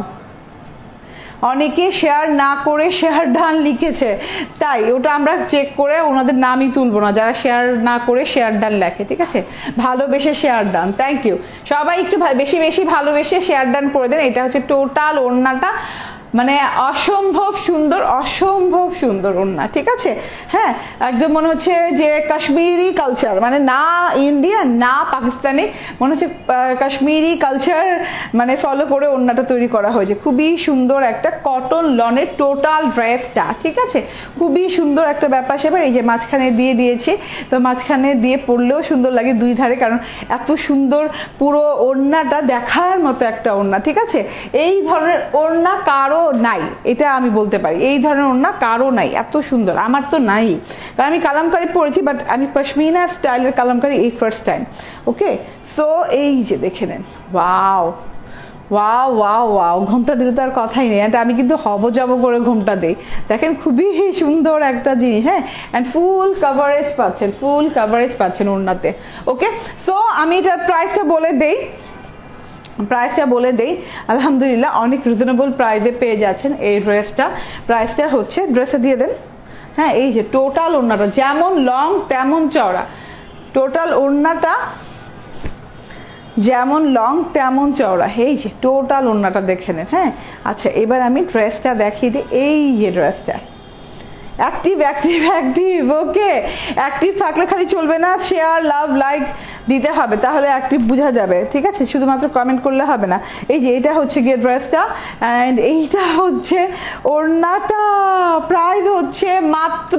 অনেকে শেয়ার না করে শেয়ার ডান লিখেছে তাই ওটা আমরা চেক করে ওনাদের নামই তুলবো না যারা শেয়ার না করে শেয়ার ডান লেখে ঠিক আছে ভালোবেসে শেয়ার ডান থ্যাংক ইউ সবাই একটু বেশি বেশি ভালোবেসে শেয়ার ডান করে দেন এটা হচ্ছে টোটাল ওড়নাটা মানে অসম্ভব সুন্দর অসম্ভব সুন্দর ওড়না ঠিক আছে হ্যাঁ একদম মনে হচ্ছে যে কাশ্মীরি কালচার মানে না ইন্ডিয়ান না পাকিস্তানি মনে হচ্ছে কাশ্মীরি কালচার মানে ফলো করে ওড়নাটা তৈরি করা হয়েছে খুবই সুন্দর একটা কটন লনের টোটাল ড্রেসটা ঠিক আছে খুবই সুন্দর একটা ব্যাপার সেবার এই যে মাঝখানে দিয়ে দিয়েছি তো মাঝখানে দিয়ে পরলেও সুন্দর লাগে দুই ধারে কারণ এত সুন্দর পুরো ওড়নাটা দেখার মতো একটা ওড়না ঠিক আছে এই ধরনের ওড়না কারো নাই এটা আমি বলতে পারি এই ধরনের ওড়না কারো নাই এত সুন্দর আমার তো নাই কারণ আমি কালামকারী পড়েছি বাট আমি পশমিনা স্টাইলের কালামকারী এই ফার্স্ট টাইম ওকে সো এই যে দেখে নেন ওয়াও ওয়াও ওয়াও ওয়াও ঘোমটা দিলে তো আর কথাই নেই এটা আমি কিন্তু হব যাব করে ঘোমটা দিই দেখেন খুবই সুন্দর একটা জিনিস হ্যাঁ অ্যান্ড ফুল কভারেজ পাচ্ছেন ফুল কভারেজ পাচ্ছেন ওড়নাতে ওকে সো আমি এটার প্রাইসটা বলে দেই প্রাইসটা বলে দেই আলহামদুলিল্লাহ অনেক রিজনেবল প্রাইসে পেয়ে যাচ্ছেন এই ড্রেসটা প্রাইসটা হচ্ছে ড্রেসে দিয়ে দেন হ্যাঁ এই যে টোটাল ওড়নাটা যেমন লং তেমন চওড়া টোটাল ওড়নাটা যেমন লং তেমন চওড়া। এই যে টোটাল ওড়নাটা দেখে নেন। হ্যাঁ আচ্ছা, এবার আমি ড্রেসটা দেখিয়ে দিই। এই যে ড্রেসটা active active active okay, active থাকলে খালি চলবে না, শেয়ার লাভ লাইক দিতে হবে, তাহলে অ্যাক্টিভ বোঝা যাবে। ঠিক আছে, শুধুমাত্র কমেন্ট করলে হবে না। এই যে এটা হচ্ছে গিয়ে ড্রেসটা, অ্যান্ড এইটা হচ্ছে ওড়নাটা। প্রাইস হচ্ছে মাত্র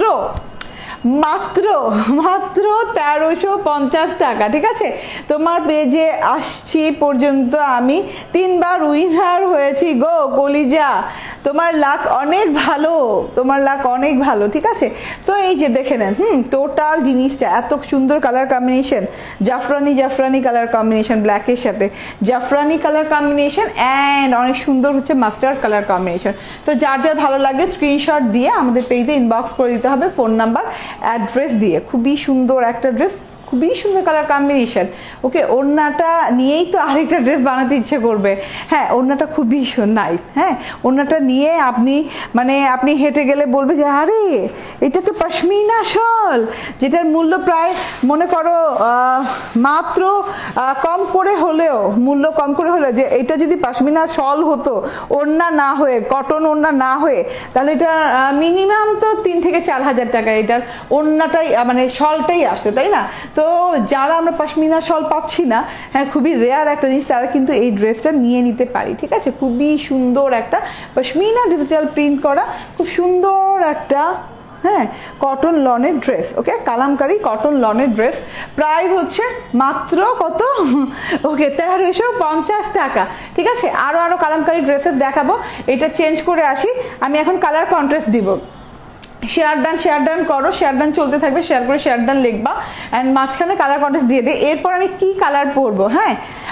মাত্র মাত্র তেরোশো পঞ্চাশ টাকা। ঠিক আছে, তোমার পেজে আসছি পর্যন্ত আমি তিনবার উইনার হয়েছি গো কলিজা, তোমার লাক অনেক ভালো, তোমার লাক অনেক ভালো। ঠিক আছে, তো এই যে দেখে নেন, হুম টোটাল জিনিসটা এত সুন্দর কালার কম্বিনেশন, জাফরানি জাফরানি কালার কম্বিনেশন, ব্ল্যাকের সাথে জাফরানি কালার কম্বিনেশন, অ্যান্ড অনেক সুন্দর হচ্ছে মাস্টার্ড কালার কম্বিনেশন। তো যার যার ভালো লাগে স্ক্রিনশট দিয়ে আমাদের পেজে ইনবক্স করে দিতে হবে, ফোন নাম্বার অ্যাড্রেস দিয়ে। খুবই সুন্দর একটা ড্রেস, খুবই সুন্দর কালার কম্বিনেশন। ওকে, ওড়নাটা নিয়েই তো আরেকটা ড্রেস বানাতে ইচ্ছে করবে। হ্যাঁ ওড়নাটা খুবই নাইস। হ্যাঁ ওড়নাটা নিয়ে আপনি মানে আপনি হেঁটে গেলে বলবে যে আরে এটা তো পশমিনা শল, যেটার মূল্য প্রায় মনে করো মাত্র কম করে হলেও, মূল্য কম করে হলেও, যে এটা যদি পশমিনা শল হতো, ওড়না না হয়ে, কটন ওড়না না হয়ে, তাহলে এটা মিনিমাম তো তিন থেকে চার হাজার টাকা এটার ওড়নাটাই মানে শলটাই আসে, তাই না? তো যারা আমরা পশমিনা শল পাচ্ছি না, হ্যাঁ খুবই রেয়ার একটা জিনিস, তারা কিন্তু এই ড্রেসটা নিয়ে নিতে পারি। ঠিক আছে, খুবই সুন্দর একটা পশমিনা ডিজিটাল প্রিন্ট করা খুব সুন্দর একটা হ্যাঁ কটন লনের ড্রেস। ওকে, কালামকারী কটন লনের ড্রেস, প্রাইস হচ্ছে মাত্র কত? ওকে তেরোশো পঞ্চাশ টাকা। ঠিক আছে, আরো আরো কালামকারী ড্রেসের দেখাবো। এটা চেঞ্জ করে আসি, আমি এখন কালার কন্ট্রাস্ট দিব। শেয়ার ডান শেয়ার ডান করো, শেয়ার ডান চলতে থাকবে, শেয়ার করে শেয়ার ডান লিখবা, অ্যান্ড মাঝখানে কালার কন্ট্রাস্ট দিয়ে দিই। এরপর আমি কি কালার পরবো? হ্যাঁ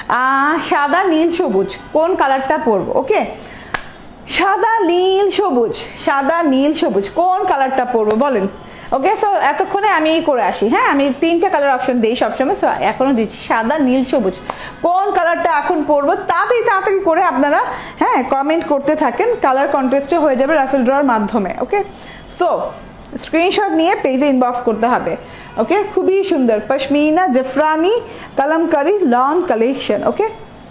সাদা নীল সবুজ, কোন কালারটা পরবো? ওকে, সাদা নীল সবুজ, সাদা নীল সবুজ কোন কালারটা পরবো বলেন? ওকে, সো এতক্ষণে আমি এই করে আসি। হ্যাঁ আমি তিনটা কালার অপশন দিই সবসময়, সো এখনো দিচ্ছি সাদা নীল সবুজ। কোন কালারটা এখন পরবো তাড়াতাড়ি তাড়াতাড়ি করে আপনারা হ্যাঁ কমেন্ট করতে থাকেন, কালার কন্টেস্টে হয়ে যাবে রাফেল ড্রর মাধ্যমে। ওকে, সো স্ক্রিনশট নিয়ে পেজে ইনবক্স করতে হবে। ওকে, খুবই সুন্দর পশমিনা জাফরানি kalamkari lawn collection. Okay,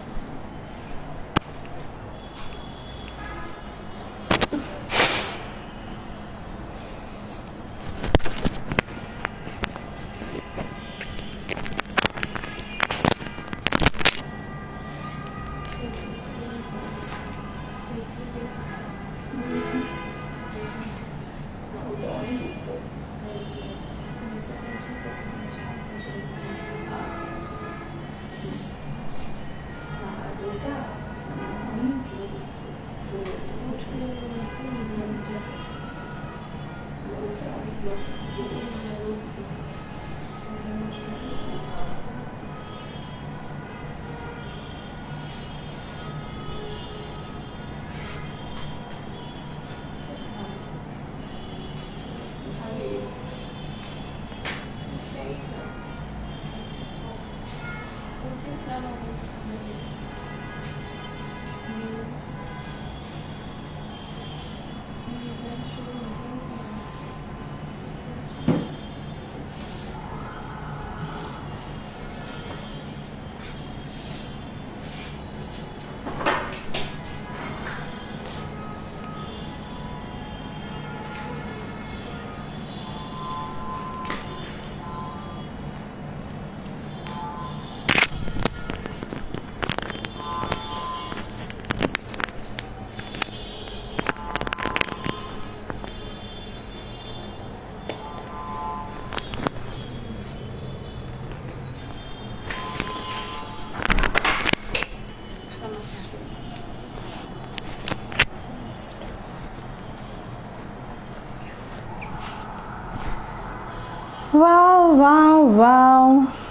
wow wow wow,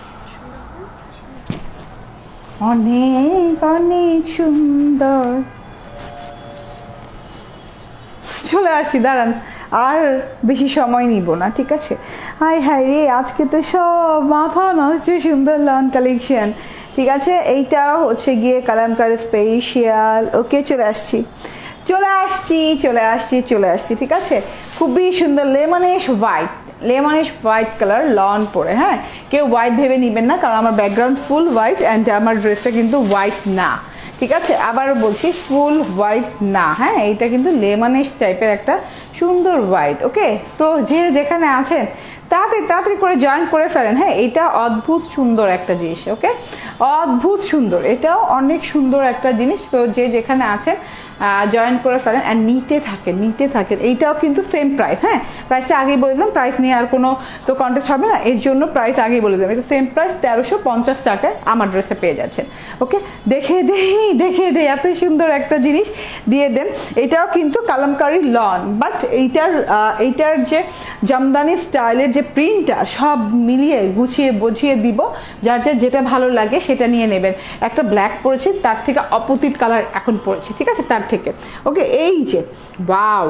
অনেক অনেক সুন্দর। চলে আসি, দাঁড়ান আর বেশি সময় নিব না। ঠিক আছে, হাই হাই রে আজকে তো সব মাথা নষ্ট সুন্দর লন কালেকশন। ঠিক আছে, এইটা হচ্ছে গিয়ে কালামকারী স্পেশাল। ওকে, চলে আসছি চলে আসছি চলে আসছি চলে আসছি ঠিক আছে, খুবই সুন্দর lemonish white, lemonish white colour lawn পরে। হ্যাঁ, কেউ হোয়াইট ভেবে নেবেন না, কারণ আমার ব্যাকগ্রাউন্ড ফুল হোয়াইট অ্যান্ড আমার ড্রেসটা কিন্তু হোয়াইট না, ঠিক আছে? আবারও বলছি, ফুল হোয়াইট না। হ্যাঁ, এইটা কিন্তু লেমনিশ টাইপের একটা সুন্দর হোয়াইট। ওকে, তো যে যেখানে আছেন তাড়াতাড়ি তাড়াতাড়ি করে জয়েন করে ফেলেন। হ্যাঁ, এটা অদ্ভুত সুন্দর একটা জিনিস। ওকে, অদ্ভুত সুন্দর, এটাও অনেক সুন্দর একটা জিনিস। তো যে যেখানে আছেন জয়েন করে ফেলেন অ্যান্ড নিতে থাকেন নিতে থাকেন। এইটাও কিন্তু সেম প্রাইস। হ্যাঁ, প্রাইসটা আগেই বলে দিলাম, প্রাইস নিয়ে আর কোনো তো কন্টেস্ট হবে না, এর জন্য প্রাইস আগেই বলে দিলাম। এটা সেম প্রাইস, তেরোশো পঞ্চাশ টাকায় আমার ড্রেসে পেয়ে যাচ্ছেন। ওকে, দেখে দেই দেখে দেই এত সুন্দর একটা জিনিস দিয়ে দেন। এটাও কিন্তু কালামকারি লন, বাট এইটার এইটার যে জামদানি স্টাইলের যে প্রিন্টটা সব মিলিয়ে গুছিয়ে বুঝিয়ে দিব, যার যার যেটা ভালো লাগে সেটা নিয়ে নেবেন। একটা ব্ল্যাক পরেছি, তার থেকে অপোজিট কালার এখন পরেছি, ঠিক আছে? তার থেকে ওকে, এই যে ওয়াও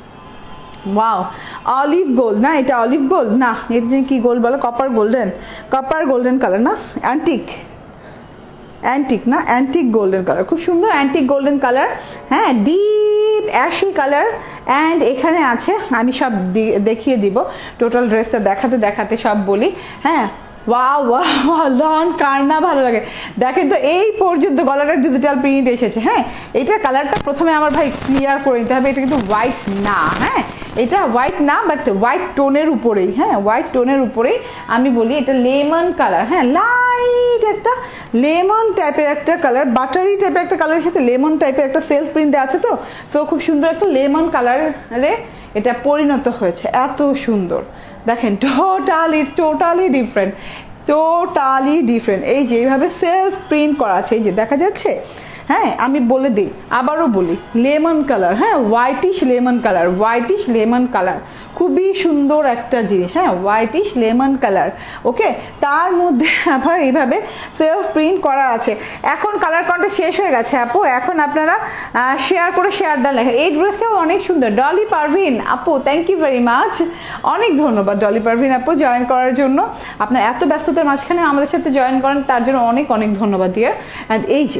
ওয়াও অলিভ গোল্ড না, এটা অলিভ গোল্ড না, এটা কি গোল্ড বলো? Copper golden, copper golden colour না, অ্যান্টিক অ্যান্টিক না, অ্যান্টিক গোল্ডেন কালার, খুব সুন্দর অ্যান্টিক গোল্ডেন কালার। হ্যাঁ, ডিপ অ্যাশি কালার অ্যান্ড এখানে আছে, আমি সব দেখিয়ে দিব, টোটাল ড্রেসটা দেখাতে দেখাতে সব বলি। হ্যাঁ, ওয়াও ওয়াও লন, কার না ভালো লাগে? দেখেন তো, এই পর্যন্ত গলাটা ডিজিটাল প্রিন্ট এসেছে। হ্যাঁ, এটা কালারটা প্রথমে আমার ভাই ক্লিয়ার করে নিতে হবে, এটা কিন্তু হোয়াইট না। হ্যাঁ, এটা হোয়াইট না, বাট হোয়াইট টোনের উপরেই। হ্যাঁ, হোয়াইট টোনের উপরেই আমি বলি এটা লেমন কালার। হ্যাঁ, লাইট একটা লেমন টাইপের একটা কালার, বাটারি টাইপের একটা কালারের সাথে লেমন টাইপের একটা সেলফ প্রিন্ট আছে, তো তো খুব সুন্দর একটা লেমন কালারে এটা পরিণত হয়েছে। এত সুন্দর, দেখেন, totally totally different, totally different. এই যে এইভাবে সেলফ প্রিন্ট করা আছে, এই যে দেখা যাচ্ছে। হ্যাঁ, আমি বলে দিই, আবারও বলি, লেমন কালার। হ্যাঁ, whitish lemon colour, whitish lemon colour, খুবই সুন্দর একটা জিনিস। হ্যাঁ, হোয়াইটিশ লেমন কালার। ওকে, তার মধ্যে আবার এইভাবে সেলফ প্রিন্ট করা আছে। এখন কালার কন্টেস্ট শেষ হয়ে গেছে আপু, এখন আপনারা শেয়ার করে শেয়ার ডান লেখেন। এই ড্রেসটাও অনেক সুন্দর। ডলি পারভিন আপু, থ্যাংক ইউ ভেরি মাচ, অনেক ধন্যবাদ ডলি পারভিন আপু জয়েন করার জন্য। আপনার এত ব্যস্ততার মাঝখানে আমাদের সাথে জয়েন করেন, তার জন্য অনেক অনেক ধন্যবাদ ডিয়ার। অ্যান্ড এই যে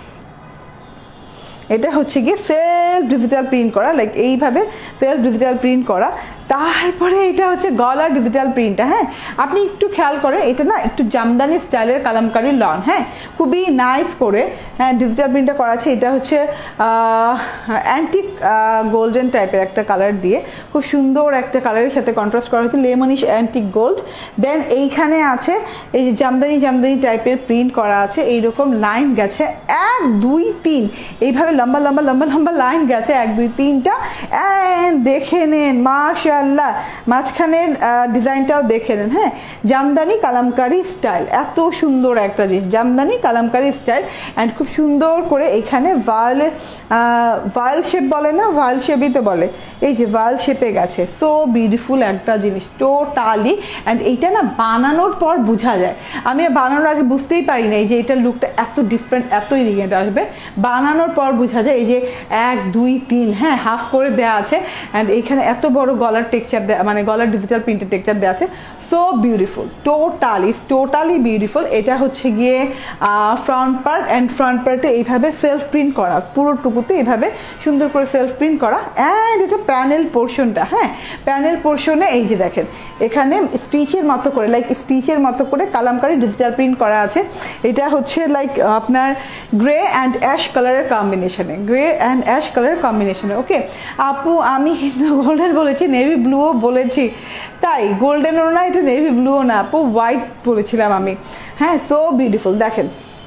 এটা হচ্ছে গিয়ে সেলফ ডিজিটাল প্রিন্ট করা, লাইক এইভাবে সেলফ ডিজিটাল প্রিন্ট করা। তারপরে এটা হচ্ছে গলার ডিজিটাল প্রিন্টটা। হ্যাঁ, আপনি একটু খেয়াল করে, এটা না একটু জামদানি স্টাইলের কালামকারি লন। হ্যাঁ, খুবই নাইস করে হ্যাঁ ডিজিটাল প্রিন্টটা করা আছে। এটা হচ্ছে অ্যান্টিক গোল্ডেন টাইপের একটা কালার দিয়ে খুব সুন্দর একটা কালারের সাথে কন্ট্রাস্ট করা হয়েছে, লেমনিশ অ্যান্টিক গোল্ড। দেন এইখানে আছে এই যে জামদানি জামদানি টাইপের প্রিন্ট করা আছে, এইরকম লাইন গেছে এক দুই তিন, এইভাবে লম্বা লম্বা লম্বা লম্বা লাইন গেছে এক দুই তিনটা। অ্যান্ড দেখে নেন, মাশাআল্লাহ, মাঝখানের ডিজাইনটাও দেখে নেন। হ্যাঁ, জামদানি কালামকারি স্টাইল, এত সুন্দর একটা জিনিস, জামদানি কালামকারি স্টাইল। অ্যান্ড খুব সুন্দর করে এখানে ভায়োলেট ভায়োল শেপ বলে না, ভায়োল শেপই তো বলে, এই যে ভায়োল শেপে গেছে। সো বিউটিফুল একটা জিনিস টোটালি। অ্যান্ড এইটা না বানানোর পর বোঝা যায়, আমি বানানোর আগে বুঝতেই পারি না যে এটার লুকটা এত ডিফারেন্ট, এত ইলিগেন্ট আসবে। বানানোর পর বোঝা যায়, এই যে এক দুই তিন, হ্যাঁ হাফ করে দেওয়া আছে। অ্যান্ড এইখানে এত বড় গলার টেক্সচার, মানে গলার ডিজিটাল প্রিন্টের টেক্সচার দেওয়া আছে। So beautiful, totally totally beautiful. এটা হচ্ছে গিয়ে ফ্রন্ট পার্ট, অ্যান্ড ফ্রন্ট পার্টে এইভাবে সেলফ প্রিন্ট করা, পুরোটুকুতে এইভাবে সুন্দর করে সেলফ প্রিন্ট করা। অ্যান্ড এটা প্যানেল পোর্শনটা, হ্যাঁ প্যানেল পোর্শনে এই যে দেখেন, এখানে স্টিচের মতো করে, লাইক স্টিচের মতো করে কালামকারি ডিজিটাল প্রিন্ট করা আছে। এটা হচ্ছে লাইক আপনার গ্রে অ্যান্ড অ্যাশ কালারের কম্বিনেশনে, গ্রে অ্যান্ড অ্যাশ কালারের কম্বিনেশনে। ওকে আপু, আমি কিন্তু গোল্ডেন বলেছি, নেভি ব্লুও বলেছি, তাই গোল্ডেনও না, এটা নেভি ব্লুও না আপু, হোয়াইট বলেছিলাম আমি। হ্যাঁ, সো বিউটিফুল, দেখেন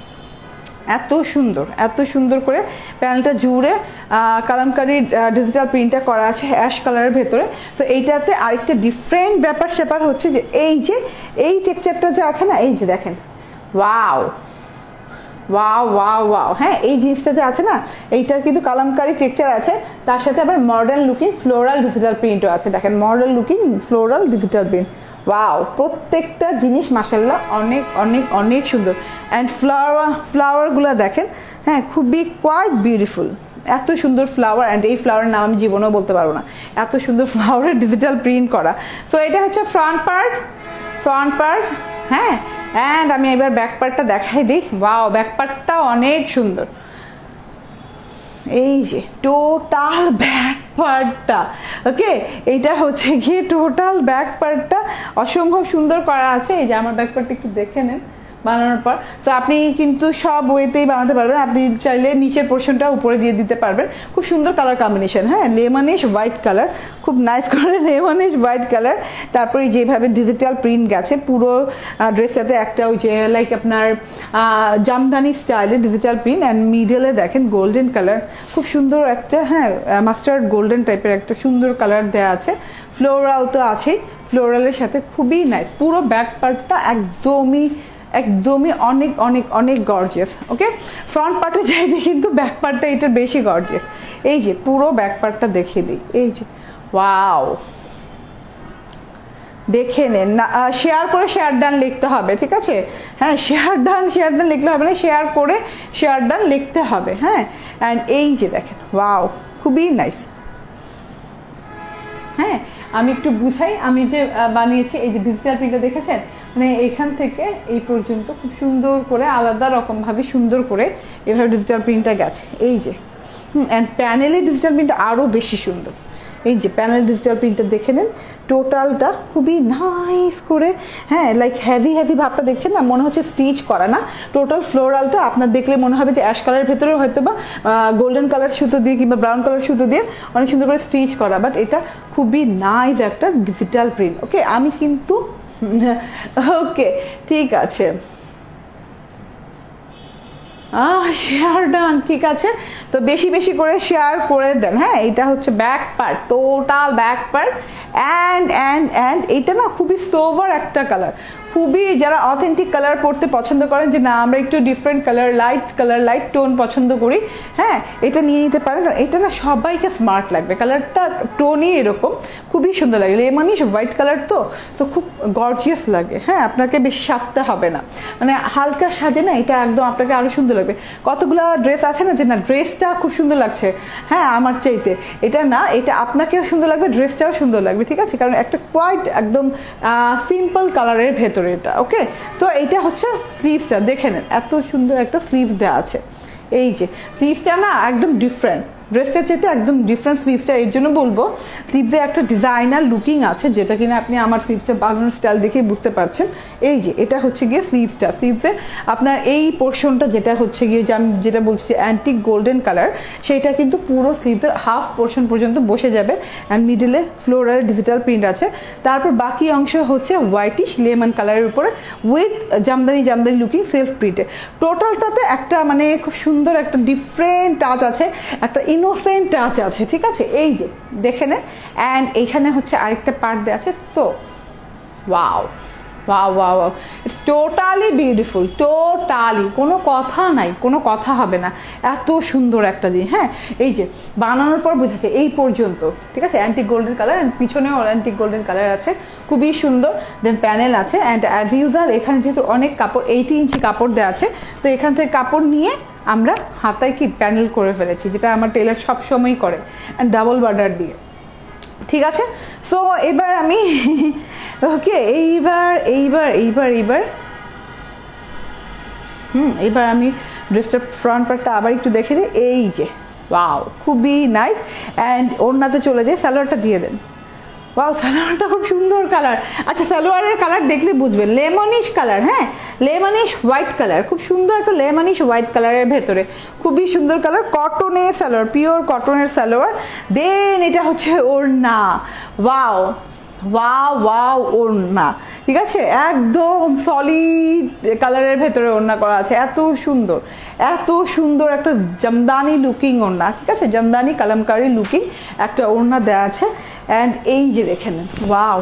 এত সুন্দর, এত সুন্দর করে প্যানেলটা জুড়ে কালামকারি ডিজিটাল প্রিন্টটা করা আছে অ্যাশ কালারের ভেতরে। তো এইটাতে আরেকটা ডিফারেন্ট ব্যাপার স্যাপার হচ্ছে যে এই যে এই টেক্সচারটা যে আছে না, এই যে দেখেন, ওয়াও ওয়াও ওয়াও ওয়াও। হ্যাঁ, এই জিনিসটা যে আছে না, এইটার কিন্তু কালামকারি টেক্সচার আছে, তার সাথে আবার মডার্ন লুকিং ফ্লোরাল ডিজিটাল প্রিন্টও আছে। দেখেন, modern looking floral digital print, wow, প্রত্যেকটা জিনিস মাশাআল্লাহ অনেক অনেক অনেক সুন্দর। অ্যান্ড ফ্লাওয়ার ফ্লাওয়ারগুলো দেখেন, হ্যাঁ খুবই কোয়াইট বিউটিফুল, এত সুন্দর ফ্লাওয়ার। অ্যান্ড এই ফ্লাওয়ারের নাম আমি জীবনেও বলতে পারবো না, এত সুন্দর ফ্লাওয়ারের ডিজিটাল প্রিন্ট করা। তো এটা হচ্ছে ফ্রন্ট পার্ট, ফ্রন্ট পার্ট। হ্যাঁ, অ্যান্ড আমি এবার ব্যাক পার্টটা দেখাই দিই। ওয়াও, ব্যাক পার্টটা অনেক সুন্দর, এই যে টোটাল ব্যাক পার্টটা, ওকে এইটা হচ্ছে গিয়ে টোটাল ব্যাক পার্টটা অসম্ভব সুন্দর করা আছে। এই যে আমার ব্যাক পার্টটা একটু দেখে নেন বানানোর পর। তো আপনি কিন্তু সব ওয়েতেই বানাতে পারবেন, আপনি চাইলে নিচের পোর্শনটা উপরে দিয়ে দিতে পারবেন। খুব সুন্দর কালার কম্বিনেশন, হ্যাঁ লেমনিশ হোয়াইট কালার, খুব নাইস করে লেমনিশ হোয়াইট কালার। তারপরে যেভাবে ডিজিটাল প্রিন্ট গেছে পুরো ড্রেসটাতে, একটা ওই যে লাইক আপনার জামদানি স্টাইলে ডিজিটাল প্রিন্ট, অ্যান্ড মিডলে দেখেন গোল্ডেন কালার, খুব সুন্দর একটা হ্যাঁ মাস্টার্ড গোল্ডেন টাইপের একটা সুন্দর কালার দেওয়া আছে। ফ্লোরাল তো আছেই, ফ্লোরালের সাথে খুবই নাইস। পুরো ব্যাক পার্টটা একদমই একদমই অনেক অনেক অনেক গর্জিয়াস। ওকে, ফ্রন্ট পার্টে চাইতে কিন্তু ব্যাক পার্টটা এটা বেশি গর্জিয়াস। এই যে পুরো ব্যাক পার্টটা দেখিয়ে দিই, এই যে ওয়াও, দেখে নেন না। শেয়ার করে শেয়ার ডান লিখতে হবে, ঠিক আছে? হ্যাঁ শেয়ার ডান শেয়ার ডান লিখলে হবে না, শেয়ার করে শেয়ার ডান লিখতে হবে। হ্যাঁ অ্যান্ড এই যে দেখেন ওয়াও, খুবই নাইস। হ্যাঁ আমি একটু বুঝাই, আমি যে বানিয়েছি এই যে ডিজিটাল প্রিন্টটা দেখেছেন, মানে এখান থেকে এই পর্যন্ত খুব সুন্দর করে আলাদা রকম ভাবে সুন্দর করে এভাবে ডিজিটাল প্রিন্টটা গেছে। এই যে হুম অ্যান্ড প্যানেলে ডিজিটাল প্রিন্টটা আরো বেশি সুন্দর। এই যে প্যানেল ডিজিটাল প্রিন্টটা দেখে নেন, টোটালটা খুবই নাইস করে, হ্যাঁ লাইক হেভি হেভি ভাবটা দেখছেন না, মনে হচ্ছে স্টিচ করা না। টোটাল ফ্লোরালটা আপনার দেখলে মনে হবে যে অ্যাশ কালারের ভেতরে হয়তো বা গোল্ডেন কালার সুতো দিয়ে কিংবা ব্রাউন কালার সুতো দিয়ে অনেক সুন্দর করে স্টিচ করা, বাট এটা খুবই নাইস একটা ডিজিটাল প্রিন্ট। ওকে আমি কিন্তু ওকে ঠিক আছে, আহ শেয়ার ডান, ঠিক আছে। তো বেশি বেশি করে শেয়ার করে দেন। হ্যাঁ এটা হচ্ছে back part, total back part, and and and এটা না খুবই সোভার একটা কালার, খুবই যারা অথেন্টিক কালার পড়তে পছন্দ করেন, যে না আমরা একটু different colour, light colour, light tone পছন্দ করি, হ্যাঁ এটা নিয়ে নিতে পারেন। কারণ এটা না সবাইকে স্মার্ট লাগবে, কালারটা টোনই এরকম, খুবই সুন্দর লাগে। লেমনিশ হোয়াইট কালার তো তো খুব গর্জিয়াস লাগে। হ্যাঁ আপনাকে বেশি সাজতে হবে না, মানে হালকা সাজে না এটা একদম আপনাকে আরো সুন্দর লাগবে। কতগুলো ড্রেস আছে না যে না ড্রেসটা খুব সুন্দর লাগছে, হ্যাঁ আমার চাইতে এটা না, এটা আপনাকেও সুন্দর লাগবে, ড্রেসটাও সুন্দর লাগবে, ঠিক আছে? কারণ একটা কোয়াইট একদম সিম্পল কালারের ভেতরে এটা। ওকে তো এটা হচ্ছে স্লিভসটা দেখে নেন, এত সুন্দর একটা স্লিভস দেওয়া আছে। এই যে স্লিভসটা না একদম ডিফারেন্ট, ড্রেসটার চাইতে একদম ডিফারেন্ট স্লিভসটা। এর জন্য বলবো স্লিভসে একটা ডিজাইনার লুকিং আছে, যেটা কিনা আপনি আমার স্লিভসটা বানানোর স্টাইল দেখেই বুঝতে পারছেন। এই যে এটা হচ্ছে গিয়ে স্লিভসটা, স্লিভসে আপনার এই পোর্শনটা যেটা হচ্ছে গিয়ে যে আমি যেটা বলছি অ্যান্টিক গোল্ডেন কালার, সেটা কিন্তু পুরো স্লিভসের হাফ পোর্শন পর্যন্ত বসে যাবে, অ্যান্ড মিডলে ফ্লোরাল ডিজিটাল প্রিন্ট আছে। তারপর বাকি অংশ হচ্ছে হোয়াইটিশ লেমন কালারের উপরে with jamdani jamdani looking self প্রিন্টে। টোটালটাতে একটা মানে খুব সুন্দর একটা ডিফারেন্ট টাচ আছে, একটা ইনোসেন্ট টাচ আছে, ঠিক আছে? এই যে দেখে নেন, অ্যান্ড এইখানে হচ্ছে আরেকটা পার্ট দেওয়া আছে। So wow wow wow, it's totally beautiful, totally কোনো কথা নাই, কোনো কথা হবে না, এত সুন্দর একটা জিনিস। হ্যাঁ এই যে বানানোর পর বুঝেছে এই পর্যন্ত, ঠিক আছে? অ্যান্টিক গোল্ডেন কালার, অ্যান্ড পিছনেও অ্যান্টিক গোল্ডেন কালার আছে, খুবই সুন্দর। দেন প্যানেল আছে, অ্যান্ড অ্যাজ ইউজাল এখানে যেহেতু অনেক কাপড়, এইটি ইঞ্চি কাপড় দেওয়া আছে, তো এখান থেকে কাপড় নিয়ে আমরা হাতায় কি প্যানেল করে ফেলেছি, যেটা আমার টেলার সবসময়ই করে, অ্যান্ড ডাবল বর্ডার দিয়ে, ঠিক আছে? সো এবার আমি ওকে এইবার এইবার এইবার এইবার হুম এবার আমি ড্রেসটার ফ্রন্ট পার্টটা আবার একটু দেখে দিই। এই যে ওয়াও, খুবই নাইস। অ্যান্ড ওড়নাতে চলে যায়, সালোয়ারটা দিয়ে দেন। ওয়াও, সালোয়ারটা খুব সুন্দর কালার। আচ্ছা সালোয়ারের কালার দেখলে বুঝবেন, লেমনিশ কালার, হ্যাঁ লেমনিশ হোয়াইট কালার, খুব সুন্দর একটা লেমনিশ হোয়াইট কালারের ভেতরে, খুবই সুন্দর কালার, কটনের সালোয়ার, পিওর কটনের সালোয়ার। দেন এটা হচ্ছে ওড়না, ওয়াও ওয়াও ওয়াও ওড়না, ঠিক আছে? একদম সলিড কালারের ভেতরে ওড়না করা আছে, এত সুন্দর, এত সুন্দর একটা জামদানি লুকিং ওড়না, ঠিক আছে? জামদানি কালামকারি লুকিং একটা ওড়না দেওয়া আছে। অ্যান্ড এই যে দেখে নেন, ওয়াও,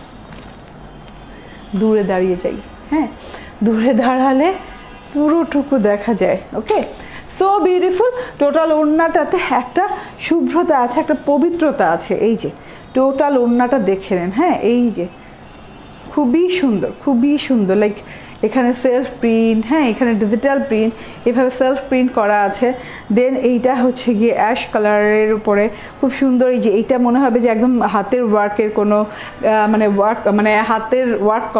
দূরে দাঁড়িয়ে যাই, হ্যাঁ দূরে দাঁড়ালে পুরোটুকু দেখা যায়। Okay so beautiful. টোটাল ওড়নাটাতে একটা শুভ্রতা আছে, একটা পবিত্রতা আছে। এই যে টোটাল ওড়নাটা দেখে নেন, হ্যাঁ এই যে খুবই সুন্দর, খুবই সুন্দর, লাইক এখানে সেলফ প্রিন্ট, হ্যাঁ এখানে ডিজিটাল প্রিন্ট, এভাবে সেলফ প্রিন্ট করা আছে। দেন এইটা হচ্ছে গিয়ে অ্যাশ কালারের উপরে খুব সুন্দর। এই যে এইটা মনে হবে যে একদম হাতের ওয়ার্কের কোনো মানে ওয়ার্ক, মানে হাতের ওয়ার্ক করা,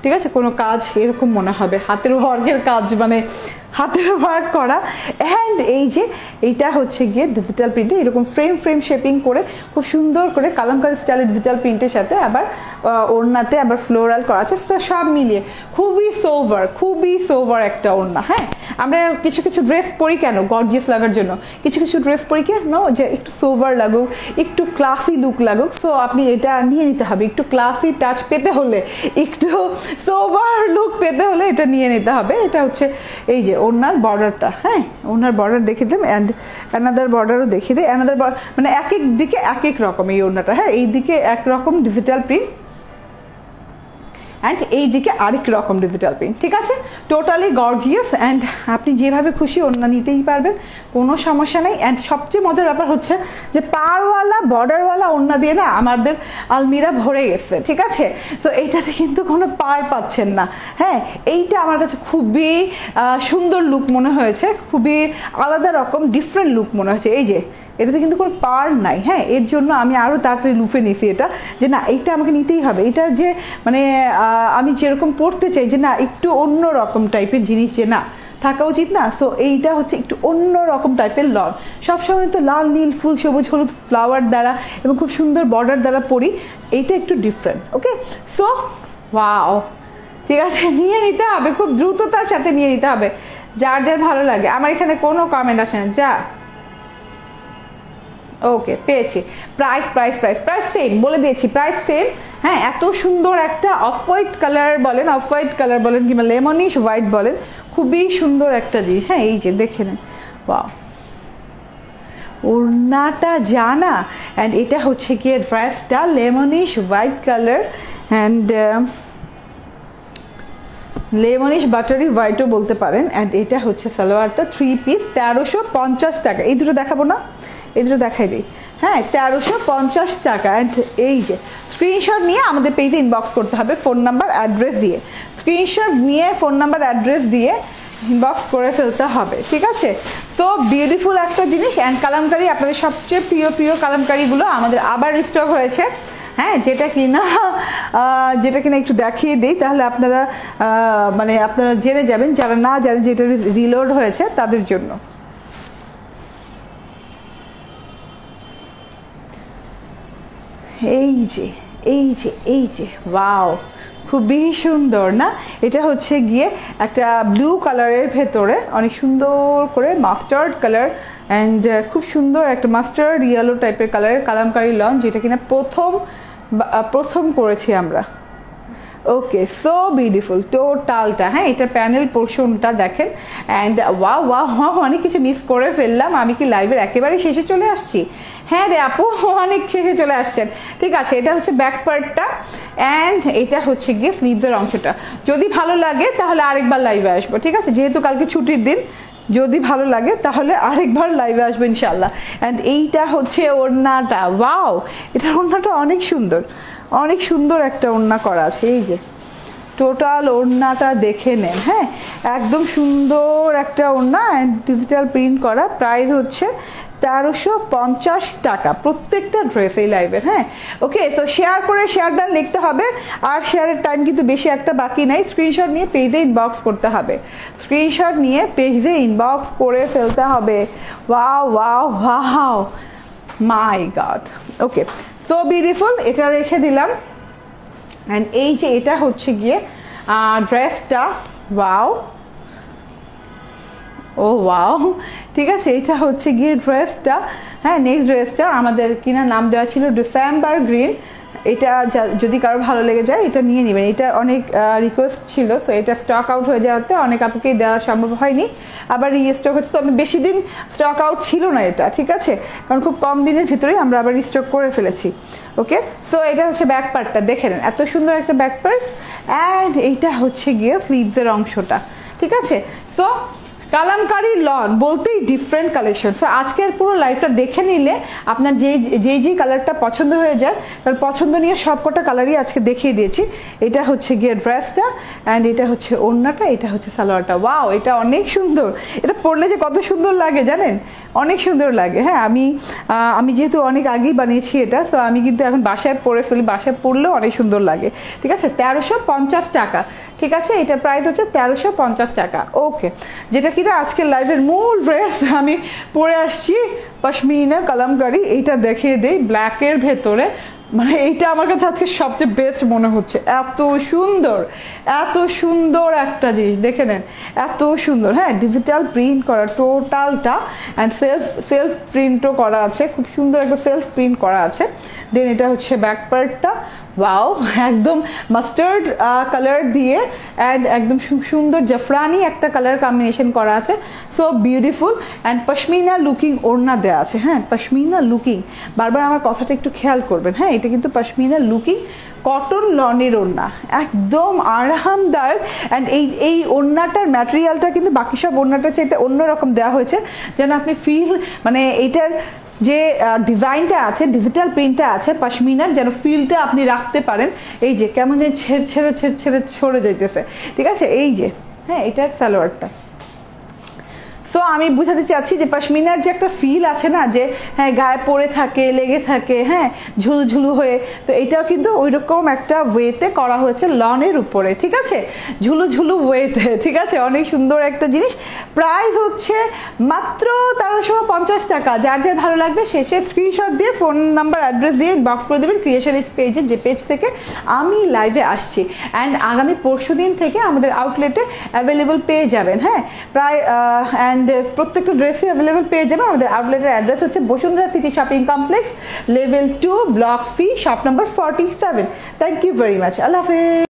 ঠিক আছে, কোনো কাজ এরকম মনে হবে হাতের ওয়ার্কের কাজ, মানে হাতের ওয়ার্ক করা। অ্যান্ড এই যে এইটা হচ্ছে গিয়ে ডিজিটাল প্রিন্টে এরকম ফ্রেম ফ্রেম শেপিং করে খুব সুন্দর করে কালামকারী স্টাইলের ডিজিটাল প্রিন্টের সাথে আবার ওড়নাতে আবার ফ্লোরাল করা আছে। তো সব মিলিয়ে খুবই সোভার, খুবই সোভার একটা ওড়না। হ্যাঁ, আমরা কিছু কিছু ড্রেস পরি কেন গর্জিয়াস লাগার জন্য, কিছু কিছু ড্রেস পরি কেন যে একটু সোভার লাগুক, একটু ক্লাসি লুক লাগুক। সো আপনি এটা নিয়ে নিতে হবে, একটু ক্লাসি টাচ পেতে হলে, একটু সোভার লুক পেতে হলে এটা নিয়ে নিতে হবে। এটা হচ্ছে এই যে ওনার বর্ডারটা। হ্যাঁ, ওনার বর্ডার দেখিয়ে দিলাম অ্যান্ড অ্যানাদার বর্ডারও দেখিয়ে দিই। অ্যানাদার বর্ডার মানে এক এক দিকে এক এক রকম এই ওনাটা। হ্যাঁ, এই দিকে একরকম ডিজিটাল প্রিন্ট অ্যান্ড এই দিকে আরেক রকম ডিজিটাল প্রিন্ট। ঠিক আছে, টোটালি গর্জিয়াস অ্যান্ড আপনি যেভাবে খুশি ওড়না নিতেই পারবেন, কোনো সমস্যা নেই। অ্যান্ড সবচেয়ে মজার ব্যাপার হচ্ছে যে পারওয়ালা বর্ডারওয়ালা ওড়না দিয়ে না আমাদের আলমিরা ভরে গেছে। ঠিক আছে, তো এইটাতে কিন্তু কোনো পার পাচ্ছেন না। হ্যাঁ, এইটা আমার কাছে খুবই সুন্দর লুক মনে হয়েছে, খুবই আলাদা রকম ডিফারেন্ট লুক মনে হয়েছে। এই যে এটাতে কিন্তু কোনো পার নাই। হ্যাঁ, এর জন্য আমি আরও তাড়াতাড়ি লুফে নিছি এটা, যে না এইটা আমাকে নিতেই হবে। এটা যে মানে আমি যেরকম পড়তে চাই যে না একটু অন্য রকম টাইপের জিনিস যে না থাকা উচিত না। সো এইটা হচ্ছে একটু অন্য রকম টাইপের লন। সবসময় তো লাল নীল ফুল সবুজ হলুদ ফ্লাওয়ার দ্বারা এবং খুব সুন্দর বর্ডার দ্বারা পরি, এইটা একটু ডিফারেন্ট। ওকে, সো ওয়াও, ঠিক আছে, নিয়ে নিতে হবে, খুব দ্রুততার সাথে নিয়ে নিতে হবে, যার যার ভালো লাগে। আমার এখানে কোনো কমেন্ট আসে না। যা ওকে, পেয়েছি। Price price price price same বলে দিয়েছি, প্রাইস সেম। হ্যাঁ, এত সুন্দর একটা অফ হোয়াইট কালার বলেন, অফ হোয়াইট কালার বলেন কিংবা লেমনিশ হোয়াইট বলেন, খুবই সুন্দর একটা জিনিস। হ্যাঁ, এই যে দেখে নেন, ওয়াও, ওড়নাটা জানা। অ্যান্ড এটা হচ্ছে গিয়ে ড্রেসটা lemonish white colour and lemonish buttery হোয়াইটও বলতে পারেন। অ্যান্ড এটা হচ্ছে সালোয়ারটা, থ্রি পিস, তেরোশো পঞ্চাশ টাকা। এই দুটো দেখাবো না, এই দুটো দেখাই দিই। হ্যাঁ, তেরোশো পঞ্চাশ টাকা। অ্যান্ড এই যে স্ক্রিনশট নিয়ে আমাদের পেজে ইনবক্স করতে হবে ফোন নাম্বার অ্যাড্রেস দিয়ে, স্ক্রিনশট নিয়ে ফোন নাম্বার অ্যাড্রেস দিয়ে ইনবক্স করে ফেলতে হবে। ঠিক আছে, তো বিউটিফুল একটা জিনিস। অ্যান্ড কালামকারী, আপনাদের সবচেয়ে প্রিয় প্রিয় কালামকারীগুলো আমাদের আবার রিস্টক হয়েছে। হ্যাঁ, যেটা কিনা যেটা কিনা একটু দেখিয়ে দিই, তাহলে আপনারা মানে আপনারা জেনে যাবেন, যারা না জানেন যেটা রিলোড হয়েছে তাদের জন্য। এই যে এই যে এই যে ওয়াও, খুবই সুন্দর না? এটা হচ্ছে গিয়ে একটা ব্লু কালারের ভেতরে অনেক সুন্দর করে মাস্টার্ড কালার অ্যান্ড খুব সুন্দর একটা মাস্টার্ড ইয়েলো টাইপের কালারের কালামকারী লন, যেটা কিনা প্রথম প্রথম করেছি আমরা। ওকে, সো বিউটিফুল টোটালটা। হ্যাঁ, এটা প্যানেল পোর্শনটা দেখেন অ্যান্ড ওয়াও ওয়াও ওয়াও, অনেক কিছু মিস করে ফেললাম। আমি কি লাইভের একেবারে শেষে চলে আসছি? হ্যাঁ রে আপু, অনেক শেষে চলে আসছেন। ঠিক আছে, এটা হচ্ছে ব্যাক পার্টটা অ্যান্ড এটা হচ্ছে গিয়ে স্লিভসের অংশটা। যদি ভালো লাগে তাহলে আরেকবার লাইভে আসবো। ঠিক আছে, যেহেতু কালকে ছুটির দিন, যদি ভালো লাগে তাহলে আরেকবার লাইভে আসবো ইনশাল্লাহ। অ্যান্ড এইটা হচ্ছে ওড়নাটা, ওয়াও, এটার ওড়নাটা অনেক সুন্দর, অনেক সুন্দর একটা ওড়না করা আছে। এই যে টোটাল ওড়নাটা দেখে নেন। হ্যাঁ, একদম সুন্দর একটা ওড়না অ্যান্ড ডিজিটাল প্রিন্ট করা। প্রাইস হচ্ছে তেরোশো পঞ্চাশ টাকা প্রত্যেকটা ড্রেস এই লাইভের। হ্যাঁ, ওকে, তো শেয়ার করে শেয়ার ডান লিখতে হবে। আর শেয়ারের টাইম কিন্তু বেশি একটা বাকি নাই। স্ক্রিনশট নিয়ে পেজে ইনবক্স করতে হবে, স্ক্রিনশট নিয়ে পেজে ইনবক্স করে ফেলতে হবে। Wow wow wow, my God. Okay, so beautiful, এটা রেখে দিলাম। অ্যান্ড এই যে এটা হচ্ছে গিয়ে ড্রেসটা, ওয়াও ও ওয়াও, ঠিক আছে, এটা হচ্ছে গিয়ে ড্রেসটা। হ্যাঁ, নেক্সট ড্রেসটা আমাদের কিনা নাম দেওয়া ছিল ডিসেম্বর গ্রিন। এটা যদি কারো ভালো লেগে যায় এটা নিয়ে নেবেন, এটা অনেক রিকোয়েস্ট ছিল। সো এটা স্টক আউট হয়ে যাওয়াতে অনেক আপুকেই দেওয়া সম্ভব হয়নি, আবার রিস্টক হচ্ছে। তো আমি বেশি দিন স্টক আউট ছিল না এটা, ঠিক আছে, কারণ খুব কম দিনের ভিতরেই আমরা আবার রিস্টক করে ফেলেছি। ওকে, সো এটা হচ্ছে ব্যাক পার্টটা, দেখে নেন এত সুন্দর একটা ব্যাক পার্ট। অ্যান্ড এইটা হচ্ছে গিয়ে স্লিভসের অংশটা। ঠিক আছে, সো কালামকারী লন বলতেই ডিফারেন্ট কালেকশন। সো আজকের পুরো লাইভটা দেখে নিলে আপনার যে যেই যেই কালারটা পছন্দ হয়ে যায় তার পছন্দ নিয়ে সবকটা কালারই আজকে দেখিয়ে দিয়েছি। এটা হচ্ছে গিয়ে ড্রেসটা, অ্যান্ড এটা হচ্ছে ওড়নাটা, এটা হচ্ছে সালোয়ারটা। ওয়াও, এটা অনেক সুন্দর। এটা পরলে যে কত সুন্দর লাগে জানেন, অনেক সুন্দর লাগে। হ্যাঁ, আমি আমি যেহেতু অনেক আগেই বানিয়েছি এটা, সো আমি কিন্তু এখন বাসায় পরে ফেলি, বাসায় পরলেও অনেক সুন্দর লাগে। ঠিক আছে, তেরোশো পঞ্চাশ টাকা। ঠিক আছে, এটা প্রাইস হচ্ছে তেরোশো পঞ্চাশ টাকা। ওকে, যেটা কিনা আজকের লাইভের মূল ড্রেস আমি পরে আসছি পশমিনা কালামকারী। এইটা দেখিয়ে দেই ব্ল্যাকের ভেতরে, মানে এইটা আমার কাছে আজকে সবচেয়ে বেস্ট মনে হচ্ছে। এত সুন্দর, এত সুন্দর একটা জিনিস, দেখে নেন, এত সুন্দর। হ্যাঁ, ডিজিটাল প্রিন্ট করা টোটালটা, অ্যান্ড সেলফ সেলফ প্রিন্টও করা আছে, খুব সুন্দর একটা সেলফ প্রিন্ট করা আছে। দেন এটা হচ্ছে ব্যাক পার্টটা। ওয়াও, একদম মাস্টার্ড কালার দিয়ে অ্যান্ড একদম সুন্দর জাফরানি একটা কালার কম্বিনেশন করা আছে। So beautiful, and pashmina looking ওড়না দেওয়া আছে। হ্যাঁ, পশমিনা লুকিং, বারবার আমার কথাটা একটু খেয়াল করবেন। হ্যাঁ, এটা কিন্তু পশমিনা লুকিং কটন লনের ওড়না, একদম আরামদায়ক। অ্যান্ড এই এই ওড়নাটার ম্যাটেরিয়ালটা কিন্তু বাকি সব ওড়নাটার চাইতে অন্যরকম দেওয়া হয়েছে, যেন আপনি ফিল, মানে এইটার যে ডিজাইনটা আছে, ডিজিটাল প্রিন্টটা আছে পশমিনার, যেন ফিলটা আপনি রাখতে পারেন। এই যে কেমন যে ছেড়ে ছেড়ে ছেড়ে ছেড়ে সরে যাইতেছে। ঠিক আছে, এই যে, হ্যাঁ, এটার সালোয়ারটা। তো আমি বুঝাতে চাচ্ছি যে পশমিনার যে একটা ফিল আছে না, যে হ্যাঁ গায়ে পড়ে থাকে, লেগে থাকে, হ্যাঁ ঝুলঝুলু হয়ে, তো এটাও কিন্তু ওই রকম একটা ওয়েতে করা হয়েছে লনের উপরে। ঠিক আছে, ঝুলু ঝুলু ওয়েতে। ঠিক আছে, অনেক সুন্দর একটা জিনিস। প্রাইস হচ্ছে মাত্র তেরোশো পঞ্চাশ টাকা। যার যার ভালো লাগবে সে সে স্ক্রিনশট দিয়ে ফোন নাম্বার অ্যাড্রেস দিয়ে বক্স করে দেবেন ক্রিয়েশনিস্ট পেজে, যে পেজ থেকে আমি লাইভে আসছি। অ্যান্ড আগামী পরশু দিন থেকে আমাদের আউটলেটে অ্যাভেলেবল পেয়ে যাবেন। হ্যাঁ, প্রায় অ্যান্ড প্রত্যেকটা ড্রেসই অ্যাভেলেবল পেয়ে যাবেন। আমাদের আউটলেটের অ্যাড্রেস হচ্ছে Bashundhara city shopping complex, level two, block C, shop number forty seven. Thank you very much. আল্লাহ হাফেজ।